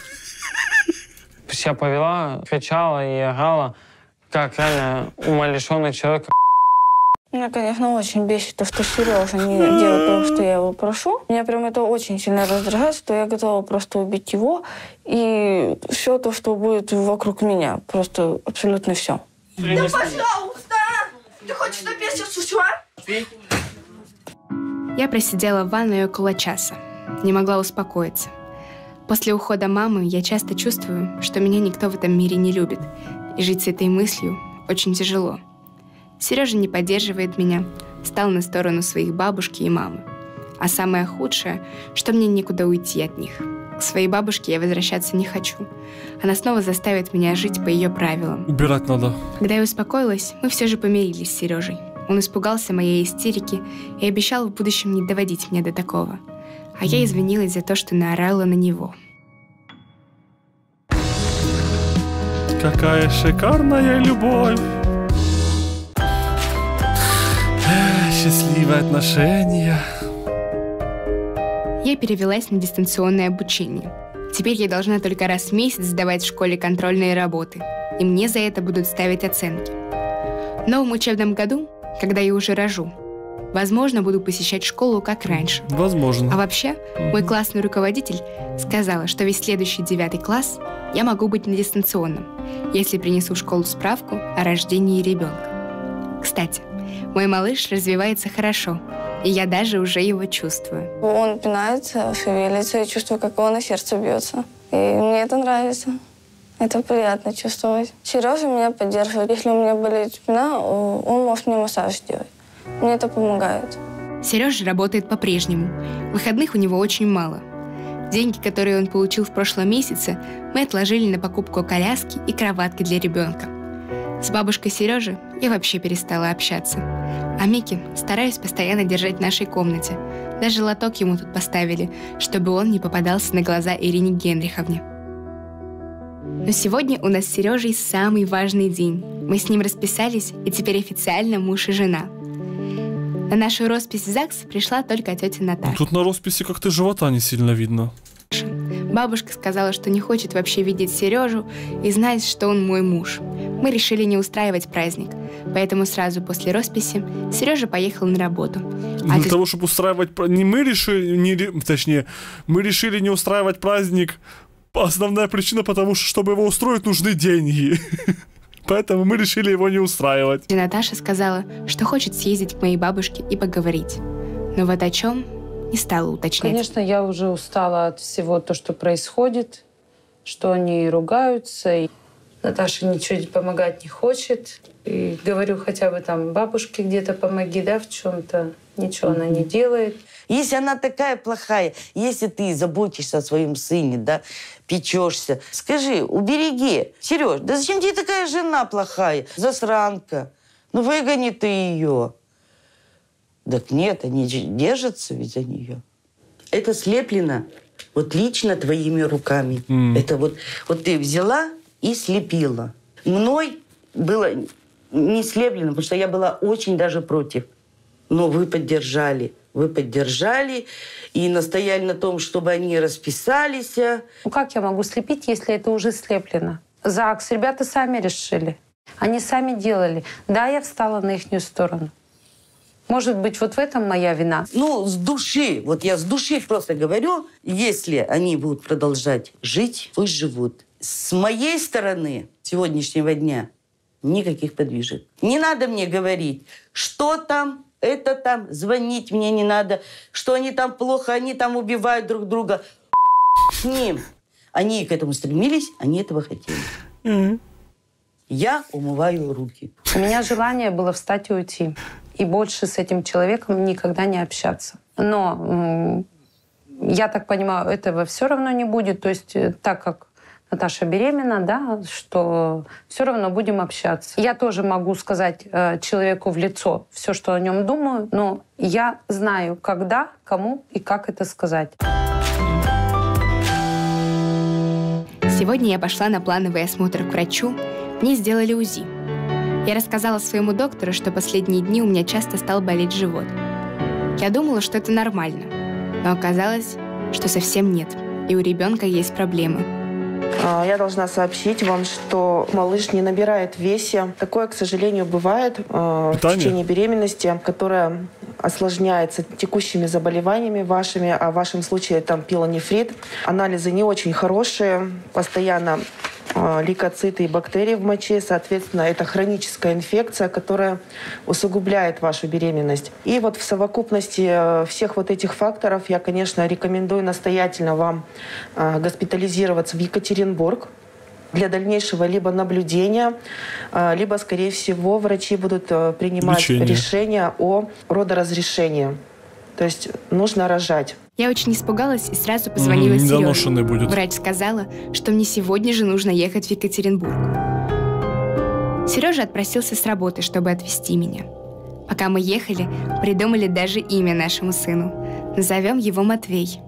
себя повела, кричала и орала, как реально умалишенный человек. Меня, конечно, очень бесит то, что Сережа не делает то, что я его прошу. Меня прям это очень сильно раздражает, что я готова просто убить его и все то, что будет вокруг меня. Просто абсолютно все. Да пожалуйста! Ты хочешь, чтобы я сейчас ушла? Я просидела в ванной около часа, не могла успокоиться. После ухода мамы я часто чувствую, что меня никто в этом мире не любит, и жить с этой мыслью очень тяжело. Сережа не поддерживает меня, стал на сторону своих бабушки и мамы. А самое худшее, что мне некуда уйти от них. К своей бабушке я возвращаться не хочу. Она снова заставит меня жить по ее правилам. Убирать надо. Когда я успокоилась, мы все же помирились с Сережей. Он испугался моей истерики и обещал в будущем не доводить меня до такого. А я извинилась за то, что наорала на него. Какая шикарная любовь. Эх, счастливые отношения. Я перевелась на дистанционное обучение. Теперь я должна только раз в месяц сдавать в школе контрольные работы, и мне за это будут ставить оценки. В новом учебном году, когда я уже рожу, возможно, буду посещать школу как раньше. Возможно. А вообще, мой классный руководитель сказала, что весь следующий девятый класс я могу быть на дистанционном, если принесу в школу справку о рождении ребенка. Кстати, мой малыш развивается хорошо, и я даже уже его чувствую. Он пинается, шевелится, и чувствую, как его на сердце бьется. И мне это нравится. Это приятно чувствовать. Сережа меня поддерживает. Если у меня болит спина, он может мне массаж сделать. Мне это помогает. Сережа работает по-прежнему. Выходных у него очень мало. Деньги, которые он получил в прошлом месяце, мы отложили на покупку коляски и кроватки для ребенка. С бабушкой Сережи я вообще перестала общаться. А Мики стараюсь постоянно держать в нашей комнате. Даже лоток ему тут поставили, чтобы он не попадался на глаза Ирине Генриховне. Но сегодня у нас с Сережей самый важный день. Мы с ним расписались, и теперь официально муж и жена. На нашу роспись в ЗАГС пришла только тетя Наташа. Тут на росписи как-то живота не сильно видно. Бабушка сказала, что не хочет вообще видеть Сережу и знать, что он мой муж. Мы решили не устраивать праздник, поэтому сразу после росписи Сережа поехал на работу. Для а того, чтобы устраивать... Не мы решили... Не, точнее, мы решили не устраивать праздник. Основная причина, потому что, чтобы его устроить, нужны деньги. Поэтому мы решили его не устраивать. Наташа сказала, что хочет съездить к моей бабушке и поговорить. Но вот о чем не стала уточнять. Конечно, я уже устала от всего то, что происходит, что они ругаются. И Наташа ничего помогать не хочет. И говорю, хотя бы там бабушке где-то помоги, да, в чем-то. Ничего она не делает. Если она такая плохая, если ты заботишься о своем сыне, да, печешься, скажи, убереги. Сереж, да зачем тебе такая жена плохая? Засранка. Ну выгони ты ее. Так нет, они держатся ведь за нее. Это слеплено вот лично твоими руками. Mm. Это вот, вот ты взяла и слепила. Мной было не слеплено, потому что я была очень даже против. Но вы поддержали. Вы поддержали и настояли на том, чтобы они расписались. Ну как я могу слепить, если это уже слеплено? ЗАГС ребята сами решили. Они сами делали. Да, я встала на ихнюю сторону. Может быть, вот в этом моя вина? Ну, с души. Вот я с души просто говорю, если они будут продолжать жить, пусть живут. С моей стороны сегодняшнего дня никаких подвижек. Не надо мне говорить, что там, это там, звонить мне не надо, что они там плохо, они там убивают друг друга. С ним. Они к этому стремились, они этого хотели. Mm-hmm. Я умываю руки. У меня желание было встать и уйти. И больше с этим человеком никогда не общаться. Но я так понимаю, этого все равно не будет. То есть так как Наташа беременна, да, что все равно будем общаться. Я тоже могу сказать э, человеку в лицо все, что о нем думаю, но я знаю, когда, кому и как это сказать. Сегодня я пошла на плановый осмотр к врачу. Мне сделали УЗИ. Я рассказала своему доктору, что последние дни у меня часто стал болеть живот. Я думала, что это нормально, но оказалось, что совсем нет, и у ребенка есть проблемы. Я должна сообщить вам, что малыш не набирает в весе. Такое, к сожалению, бывает э, в течение беременности, которое осложняется текущими заболеваниями вашими, а в вашем случае там пилонефрит. Анализы не очень хорошие, постоянно э, лейкоциты и бактерии в моче. Соответственно, это хроническая инфекция, которая усугубляет вашу беременность. И вот в совокупности всех вот этих факторов я, конечно, рекомендую настоятельно вам э, госпитализироваться в Екатеринбург для дальнейшего либо наблюдения, либо, скорее всего, врачи будут принимать Лечение. решение о родоразрешении. То есть нужно рожать. Я очень испугалась и сразу позвонила mm, Сереже. Будет. Врач сказала, что мне сегодня же нужно ехать в Екатеринбург. Сережа отпросился с работы, чтобы отвезти меня. Пока мы ехали, придумали даже имя нашему сыну. Назовем его Матвей.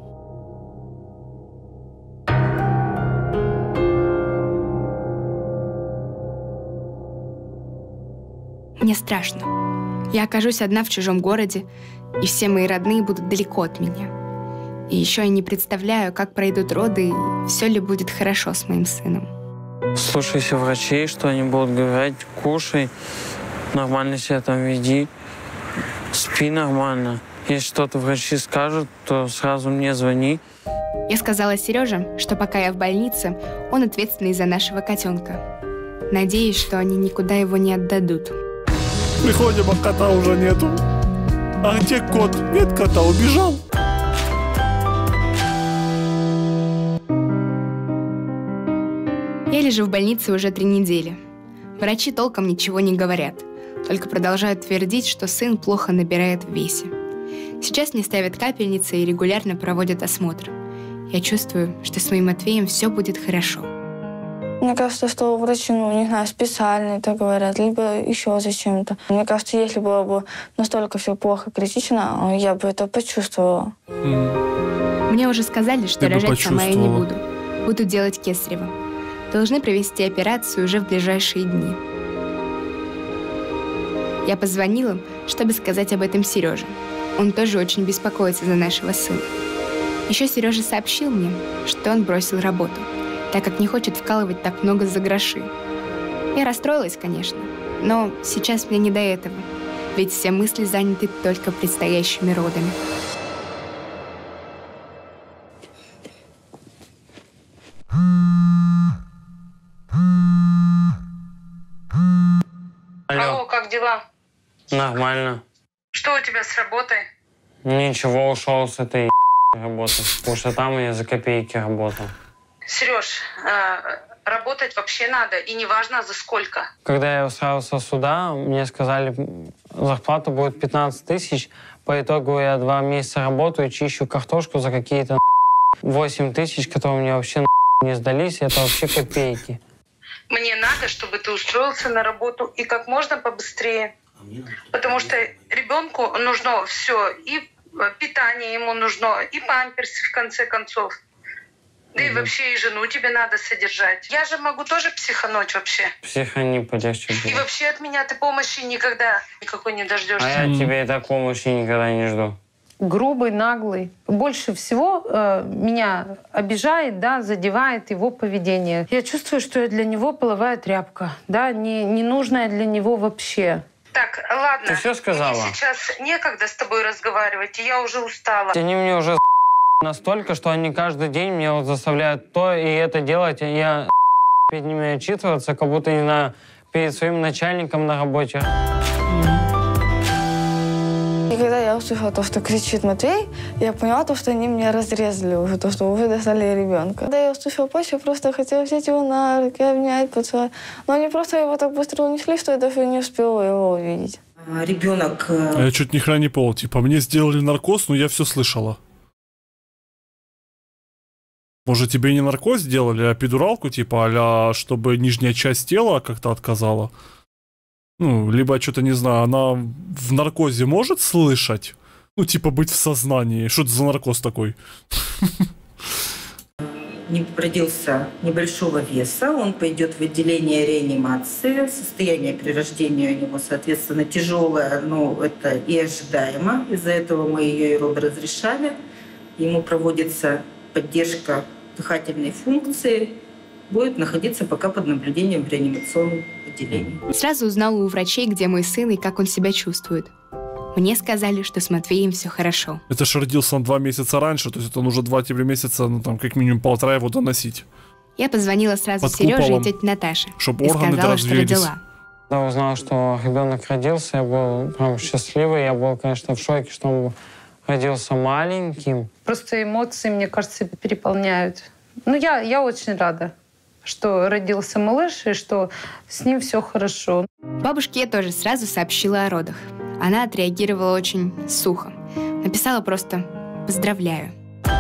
Мне страшно. Я окажусь одна в чужом городе, и все мои родные будут далеко от меня. И еще я не представляю, как пройдут роды, и все ли будет хорошо с моим сыном. Слушайся врачей, что они будут говорить, кушай, нормально себя там веди, спи нормально. Если что-то врачи скажут, то сразу мне звони. Я сказала Сереже, что пока я в больнице, он ответственный за нашего котенка. Надеюсь, что они никуда его не отдадут. Приходим, а кота уже нету. А где кот? Нет кота, убежал. Я лежу в больнице уже три недели. Врачи толком ничего не говорят, только продолжают твердить, что сын плохо набирает в весе. Сейчас мне ставят капельницы и регулярно проводят осмотр. Я чувствую, что с моим Матвеем все будет хорошо. Мне кажется, что врачи, ну, не знаю, специально это говорят, либо еще зачем-то. Мне кажется, если было бы настолько все плохо, критично, я бы это почувствовала. Mm. Мне уже сказали, что Ты рожать сама я не буду. Буду делать кесарево. Должны провести операцию уже в ближайшие дни. Я позвонила, чтобы сказать об этом Сереже. Он тоже очень беспокоится за нашего сына. Еще Сережа сообщил мне, что он бросил работу, так как не хочет вкалывать так много за гроши. Я расстроилась, конечно, но сейчас мне не до этого, ведь все мысли заняты только предстоящими родами. Алло, как дела? Нормально. Что у тебя с работой? Ничего, ушел с этой работы, потому что там я за копейки работал. Сереж, э, работать вообще надо, и неважно за сколько. Когда я устраивался сюда, мне сказали, зарплата будет пятнадцать тысяч. По итогу я два месяца работаю, чищу картошку за какие-то восемь тысяч, которые мне вообще не сдались. Это вообще копейки. Мне надо, чтобы ты устроился на работу и как можно побыстрее. Потому что ребенку нужно все, и питание ему нужно, и памперсы, в конце концов. Да и вообще и жену тебе надо содержать. Я же могу тоже психануть вообще. Психани полегче будет. И вообще от меня ты помощи никогда никакой не дождешься. А я тебе и так помощи никогда не жду. Грубый, наглый. Больше всего э, меня обижает, да, задевает его поведение. Я чувствую, что я для него половая тряпка, да, не, ненужная для него вообще. Так, ладно. Ты все сказала? Мне сейчас некогда с тобой разговаривать, и я уже устала. Они мне уже настолько, что они каждый день меня вот заставляют то и это делать, и я перед ними отчитываться, как будто, не знаю, перед своим начальником на работе. И когда я услышала то, что кричит Матвей, я поняла то, что они меня разрезали уже, то, что уже достали ребенка. Когда я услышала плач, я просто хотела взять его на руки, обнять, поцеловать. Но они просто его так быстро унесли, что я даже не успела его увидеть. Ребенок... А я чуть ни хрена не понял. Типа, мне сделали наркоз, но я все слышала. Может, тебе не наркоз сделали, а эпидуралку, типа, а-ля, чтобы нижняя часть тела как-то отказала? Ну, либо, что-то не знаю, она в наркозе может слышать? Ну, типа, быть в сознании. Что это за наркоз такой? Не родился небольшого веса, он пойдет в отделение реанимации. Состояние при рождении у него, соответственно, тяжелое, но это и ожидаемо. Из-за этого мы ее и роды разрешали. Ему проводится поддержка дыхательной функции. Будет находиться пока под наблюдением в реанимационном отделении. Сразу узнала у врачей, где мой сын и как он себя чувствует. Мне сказали, что с Матвеем все хорошо. Это ж родился он два месяца раньше, то есть это нужно два тебе месяца, ну там как минимум полтора его доносить. Я позвонила сразу под Сереже куполом, и тете Наташе. Чтобы и органы сказала, что родила. Когда узнала, что ребенок родился, я был прям счастливый. Я был, конечно, в шоке, что он родился маленьким. Просто эмоции, мне кажется, переполняют. Ну, я, я очень рада, что родился малыш и что с ним все хорошо. Бабушке я тоже сразу сообщила о родах. Она отреагировала очень сухо. Написала просто «поздравляю».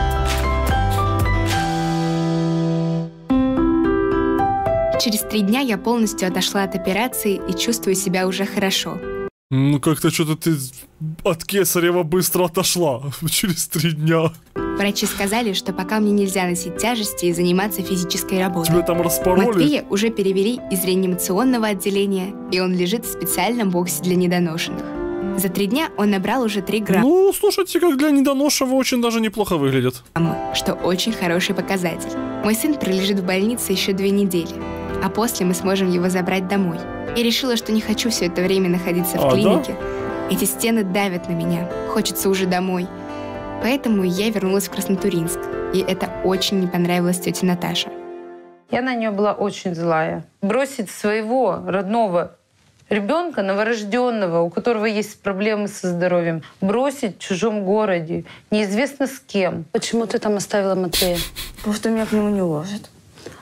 Через три дня я полностью отошла от операции и чувствую себя уже хорошо. Ну как-то что-то ты от кесарева быстро отошла через три дня. Врачи сказали, что пока мне нельзя носить тяжести и заниматься физической работой. Тебя там распороли? Матвея уже перевели из реанимационного отделения, и он лежит в специальном боксе для недоношенных. За три дня он набрал уже три грамма. Ну, слушайте, как для недоношего очень даже неплохо выглядит. Что очень хороший показатель. Мой сын пролежит в больнице еще две недели, а после мы сможем его забрать домой. Я решила, что не хочу все это время находиться в а, клинике. Да? Эти стены давят на меня, хочется уже домой. Поэтому я вернулась в Краснотурьинск, и это очень не понравилось тете Наташе. Я на нее была очень злая. Бросить своего родного ребенка, новорожденного, у которого есть проблемы со здоровьем, бросить в чужом городе, неизвестно с кем. Почему ты там оставила Матвея? Потому что меня к нему не ложат.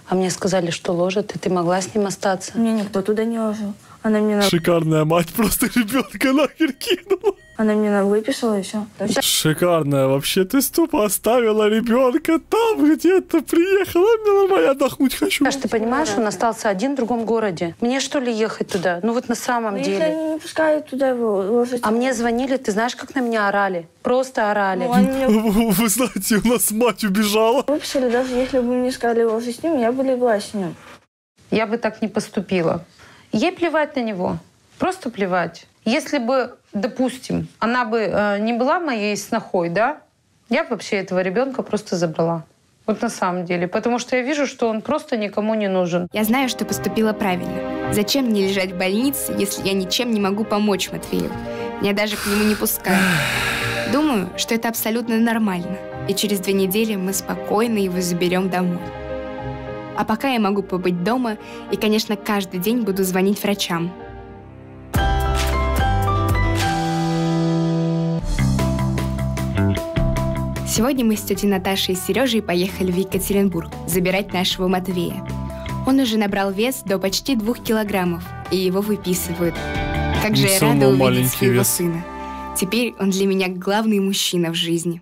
А мне сказали, что ложат, и ты могла с ним остаться. Мне никто туда не ложил. Она мне на... Шикарная мать просто ребенка нахер кинула. Она мне на выписала и все. Шикарная вообще. Ты тупо оставила ребенка там где-то, приехала, мне нормально отдохнуть хочу. Аж ты понимаешь, он остался один в другом городе. Мне что ли ехать туда? Ну вот на самом Но деле. если они не пускают туда его ложить. А мне звонили, ты знаешь, как на меня орали? Просто орали. Ну, они меня... Вы знаете, у нас мать убежала. Выписали, даже если бы мне сказали ложить с ним, я бы легла с ним. Я бы так не поступила. Ей плевать на него. Просто плевать. Если бы, допустим, она бы э, не была моей снохой, да, я бы вообще этого ребенка просто забрала. Вот на самом деле. Потому что я вижу, что он просто никому не нужен. Я знаю, что поступила правильно. Зачем мне лежать в больнице, если я ничем не могу помочь Матвею? Меня даже к нему не пускают. Думаю, что это абсолютно нормально. И через две недели мы спокойно его заберем домой. А пока я могу побыть дома и, конечно, каждый день буду звонить врачам. Сегодня мы с тетей Наташей и Сережей поехали в Екатеринбург забирать нашего Матвея. Он уже набрал вес до почти двух килограммов, и его выписывают. Как же я рада увидеть своего сына. Теперь он для меня главный мужчина в жизни.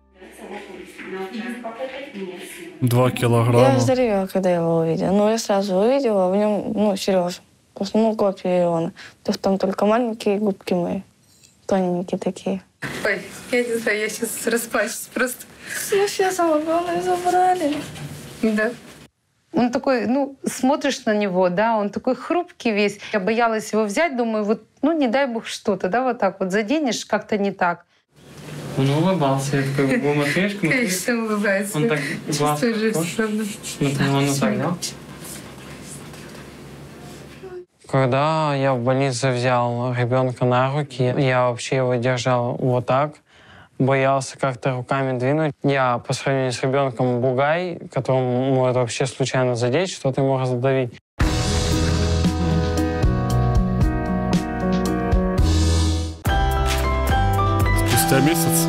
Два килограмма. Я вздревела, когда я его увидела. Ну, я сразу увидела, в нем, ну, Сережа. Просто, ну, копия Иона. То есть там только маленькие губки мои. Тоненькие такие. Ой, я не знаю, я сейчас расплачусь просто. Ну, все самое главное забрали. Да. Он такой, ну, смотришь на него, да, он такой хрупкий весь. Я боялась его взять, думаю, вот, ну, не дай бог что-то, да, вот так вот заденешь, как-то не так. Он улыбался, я такой, у Матвеюшка, Конечно, улыбается. Он так глаз смотрел, он так, да? Когда я в больнице взял ребенка на руки, я вообще его держал вот так, боялся как-то руками двинуть. Я по сравнению с ребенком бугай, которому может вообще случайно задеть, что-то ему раздавить. Спустя месяц.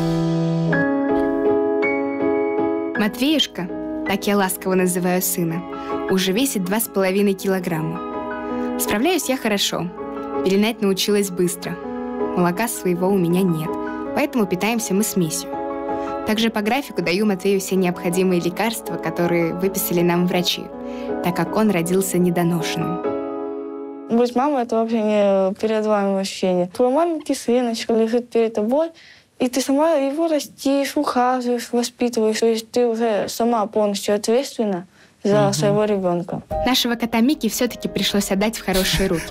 Матвеюшка, так я ласково называю сына, уже весит два с половиной килограмма. Справляюсь я хорошо. Пеленать научилась быстро. Молока своего у меня нет, поэтому питаемся мы смесью. Также по графику даю Матвею все необходимые лекарства, которые выписали нам врачи, так как он родился недоношенным. Быть мамой — это вообще не передаваемое ощущение. Твой маленький сыночка лежит перед тобой, и ты сама его растишь, ухаживаешь, воспитываешь. То есть ты уже сама полностью ответственна за угу. своего ребенка. Нашего кота Мики все-таки пришлось отдать в хорошие руки.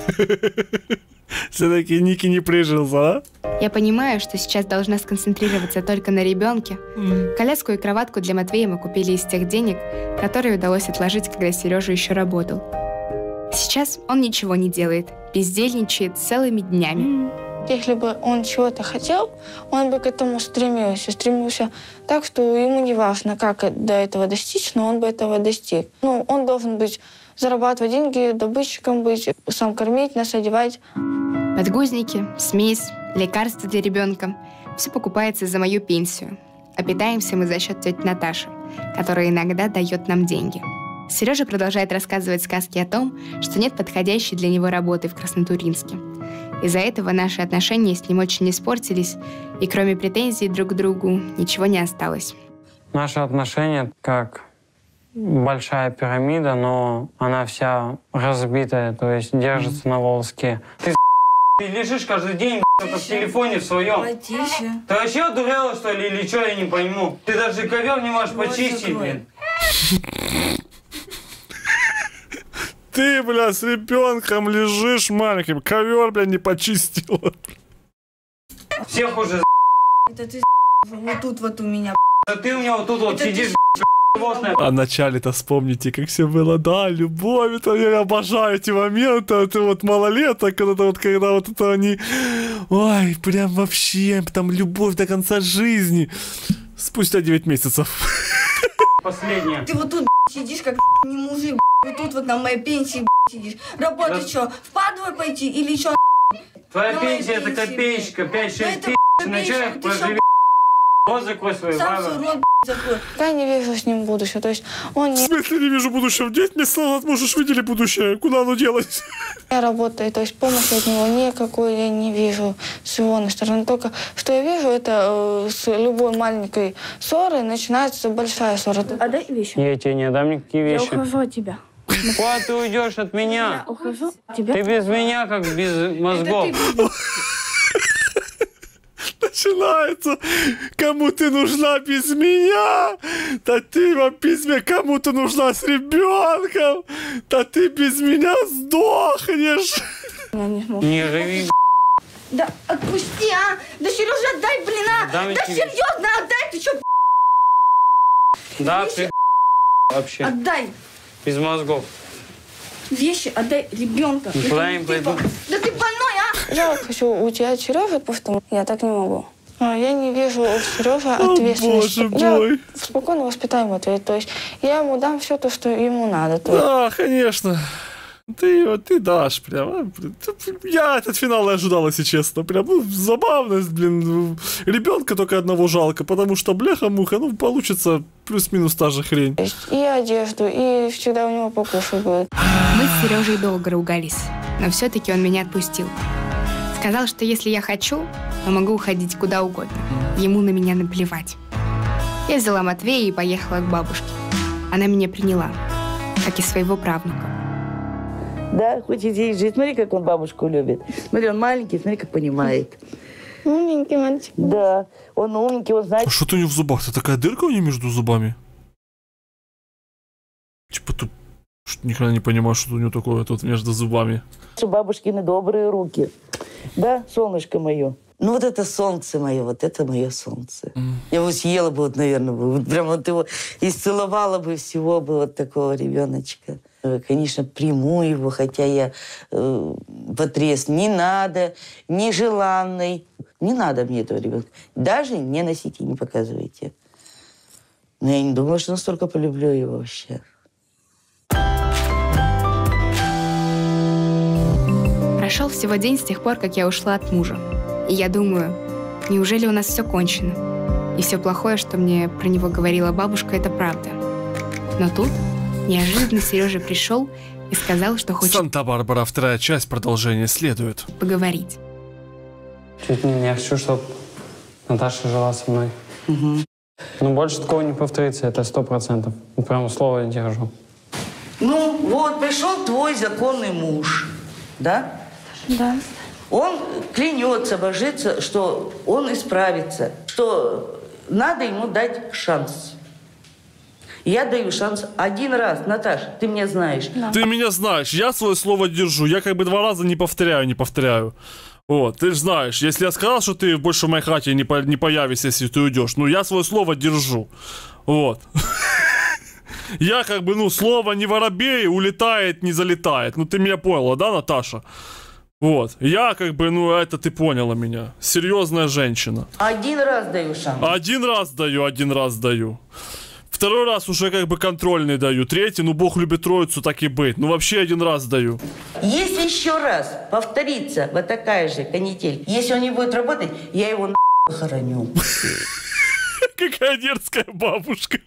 Все-таки Ники не прижился, а? Я понимаю, что сейчас должна сконцентрироваться только на ребенке. Коляску и кроватку для Матвея мы купили из тех денег, которые удалось отложить, когда Сережа еще работал. Сейчас он ничего не делает, бездельничает целыми днями. Если бы он чего-то хотел, он бы к этому стремился. Стремился так, что ему не важно, как до этого достичь, но он бы этого достиг. Ну, он должен быть, зарабатывать деньги, добытчиком быть, сам кормить, нас одевать. Подгузники, смесь, лекарства для ребенка. Все покупается за мою пенсию. А питаемся мы за счет тети Наташи, которая иногда дает нам деньги. Сережа продолжает рассказывать сказки о том, что нет подходящей для него работы в Краснотурьинске. Из-за этого наши отношения с ним очень испортились, и кроме претензий друг к другу ничего не осталось. Наши отношения как большая пирамида, но она вся разбитая, то есть держится mm-hmm. на волоске. Ты, ты лежишь каждый день в телефоне в своем. Потише. Ты вообще одурела, что ли, или что, я не пойму? Ты даже ковер не можешь почистить, блин. Ты, бля, с ребенком лежишь маленьким, ковер, бля, не почистила. Всех уже это ты вот тут вот у меня. Да ты у меня вот тут вот сидишь, животное. А вначале-то вспомните, как все было, да, любовь, это я обожаю эти моменты, это вот малолеток, когда вот, когда вот это они, ой, прям вообще, там любовь до конца жизни. Спустя девять месяцев. Последнее. Ты вот тут сидишь, как не мужик, вот тут вот на моей пенсии сидишь. Работать да. что, в подвал пойти или что? Твоя на пенсия это копеечка, пять-шесть тысяч, на чай проживи. рот закрой свою Сам бабу. свой рот закрой. Я не вижу с ним будущего. То есть он не... В смысле не вижу будущего? девять месяцев назад, можешь, видели будущее? Куда оно делось? Я работаю, то есть помощи от него никакой я не вижу с его стороны. Только что я вижу, это э, с любой маленькой ссоры начинается большая ссора. Отдай вещи. Я тебе не отдам никакие вещи. Я ухожу от тебя. Куда ты уйдешь от меня? Я ухожу от тебя. Ты без меня, как без мозгов. Начинается, кому ты нужна без меня, да ты без меня, кому ты нужна с ребенком, да ты без меня сдохнешь. Я не смогу. Не рыви. Да отпусти, а! Да, Сережа, отдай, блин, а! Дам Да тебе. серьезно, отдай, ты что, Да, ты вообще. отдай! Без мозгов. Вещи отдай ребенка. Никуда я не пойду. Да ты больной, а! Я хочу уйти от Сережи, потому что я так не могу. А, Я не вижу у Сережи ответственности. Боже мой. Я спокойно воспитаю его ответ. То есть я ему дам все то, что ему надо. То есть... Да, конечно. Ты, вот, ты дашь, прям. Я этот финал и ожидал, если честно. Прям, ну, забавность, блин. Ребенка только одного жалко, потому что, бляха-муха, ну, получится плюс-минус та же хрень. И одежду, и всегда у него покушать будет. Мы с Сережей долго ругались, но все-таки он меня отпустил. Сказал, что если я хочу, то могу уходить куда угодно. Ему на меня наплевать. Я взяла Матвея и поехала к бабушке. Она меня приняла, как и своего правнука. Да, хочет здесь жить. Смотри, как он бабушку любит. Смотри, он маленький, смотри, как понимает. Умненький мальчик. Да, он умненький, он знает... А что-то у него в зубах-то такая дырка у него между зубами? Типа тут никогда не понимаю, что у него такое тут между зубами. Что бабушкины добрые руки. Да, солнышко мое. Ну вот это солнце мое, вот это мое солнце. Mm. Я его съела бы, вот, наверное, бы, вот прям вот его исцеловала бы всего бы вот такого ребеночка. Конечно, приму его, хотя я э, потряс. Не надо, нежеланный. Не надо мне этого ребенка. Даже не носите, не показывайте. Но я не думала, что настолько полюблю его вообще. Прошел всего день с тех пор, как я ушла от мужа. И я думаю, неужели у нас все кончено? И все плохое, что мне про него говорила бабушка, это правда. Но тут неожиданно Сережа пришел и сказал, что хочет... Санта-Барбара, вторая часть, продолжение следует. Поговорить. Чуть не, я хочу, чтобы Наташа жила со мной. Угу. Но больше такого не повторится, это сто процентов. Прямо слово держу. Ну, вот, пришел твой законный муж, да? Да. Он клянется, божится, что он исправится, что надо ему дать шанс. Я даю шанс один раз. Наташа, ты меня знаешь. Да. Ты меня знаешь, я свое слово держу. Я как бы два раза не повторяю, не повторяю. Вот, ты же знаешь, если я сказал, что ты больше в моей хате не, по, не появишься, если ты уйдешь, ну я свое слово держу. Вот. Я как бы, ну, слово не воробей, улетает, не залетает. Ну ты меня поняла, да, Наташа? Вот, я как бы, ну, это ты поняла меня. Серьезная женщина. Один раз даю шанс. Один раз даю, один раз даю. Второй раз уже как бы контрольный даю. Третий, ну, Бог любит троицу, так и быть. Ну, вообще один раз даю. Если еще раз повторится вот такая же канитель, если он не будет работать, я его на хороню. Какая дерзкая бабушка.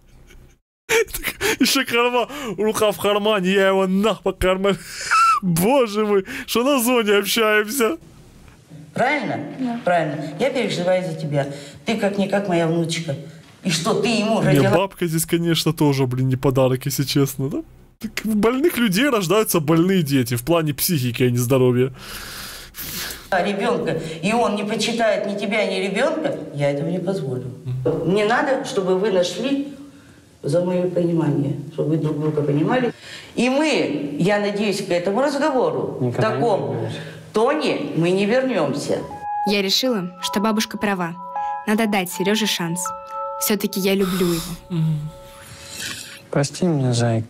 Еще карман, рука в кармане, я его нахуй по карману. Боже мой, что на зоне общаемся. Правильно? Да. Правильно. Я переживаю за тебя. Ты как-никак моя внучка. И что, ты ему родила... Не, бабка здесь, конечно, тоже, блин, не подарок, если честно, да? Так, у больных людей рождаются больные дети в плане психики, а не здоровья. Ребенка, и он не почитает ни тебя, ни ребенка, я этого не позволю. Mm-hmm. Мне надо, чтобы вы нашли за мое понимание, чтобы вы друг друга понимали. И мы, я надеюсь, к этому разговору, в таком тоне мы не вернемся. Я решила, что бабушка права. Надо дать Сереже шанс. Все-таки я люблю его. Mm. Прости меня, зайка.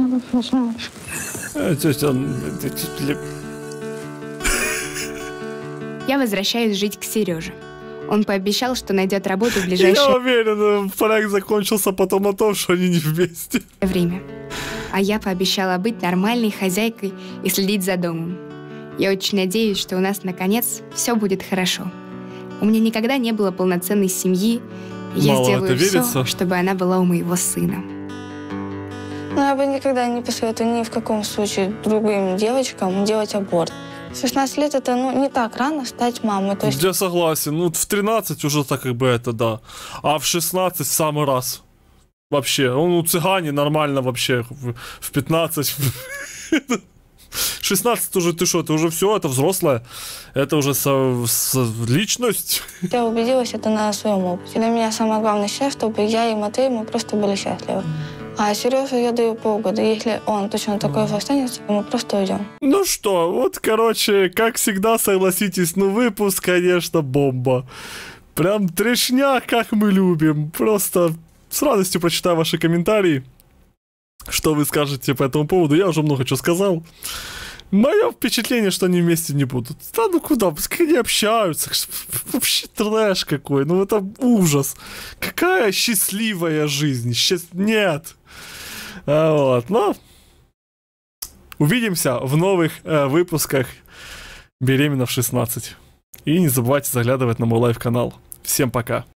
Я возвращаюсь жить к Сереже. Он пообещал, что найдет работу в ближайшее... Я уверен, проект закончился потом о том, что они не вместе. Время. А я пообещала быть нормальной хозяйкой и следить за домом. Я очень надеюсь, что у нас, наконец, все будет хорошо. У меня никогда не было полноценной семьи, и я Мало сделаю это все, верится. чтобы она была у моего сына. Но я бы никогда не посоветую ни в каком случае другим девочкам делать аборт. В шестнадцать лет это ну, не так рано стать мамой. То есть... Я согласен. Ну, в тринадцать уже так как бы это, да. А в шестнадцать в самый раз. Вообще. Он у цыгане нормально вообще. В пятнадцать... шестнадцать уже, ты что, это уже все, это взрослое. Это уже со, со, личность. Я убедилась это на своем опыте. Для меня самое главное сейчас, чтобы я и Матвей, мы просто были счастливы. А Сережу я даю полгода. Если он точно такой же останется, мы просто уйдем. Ну что, вот, короче, как всегда, согласитесь, ну выпуск, конечно, бомба. Прям трешня, как мы любим. Просто с радостью прочитаю ваши комментарии. Что вы скажете по этому поводу? Я уже много чего сказал. Мое впечатление, что они вместе не будут. Да ну куда? Пускай они общаются. Вообще трэш какой. Ну это ужас. Какая счастливая жизнь. Счаст... Нет. А, вот. Но увидимся в новых э, выпусках «Беременна в шестнадцать». И не забывайте заглядывать на мой лайв-канал. Всем пока.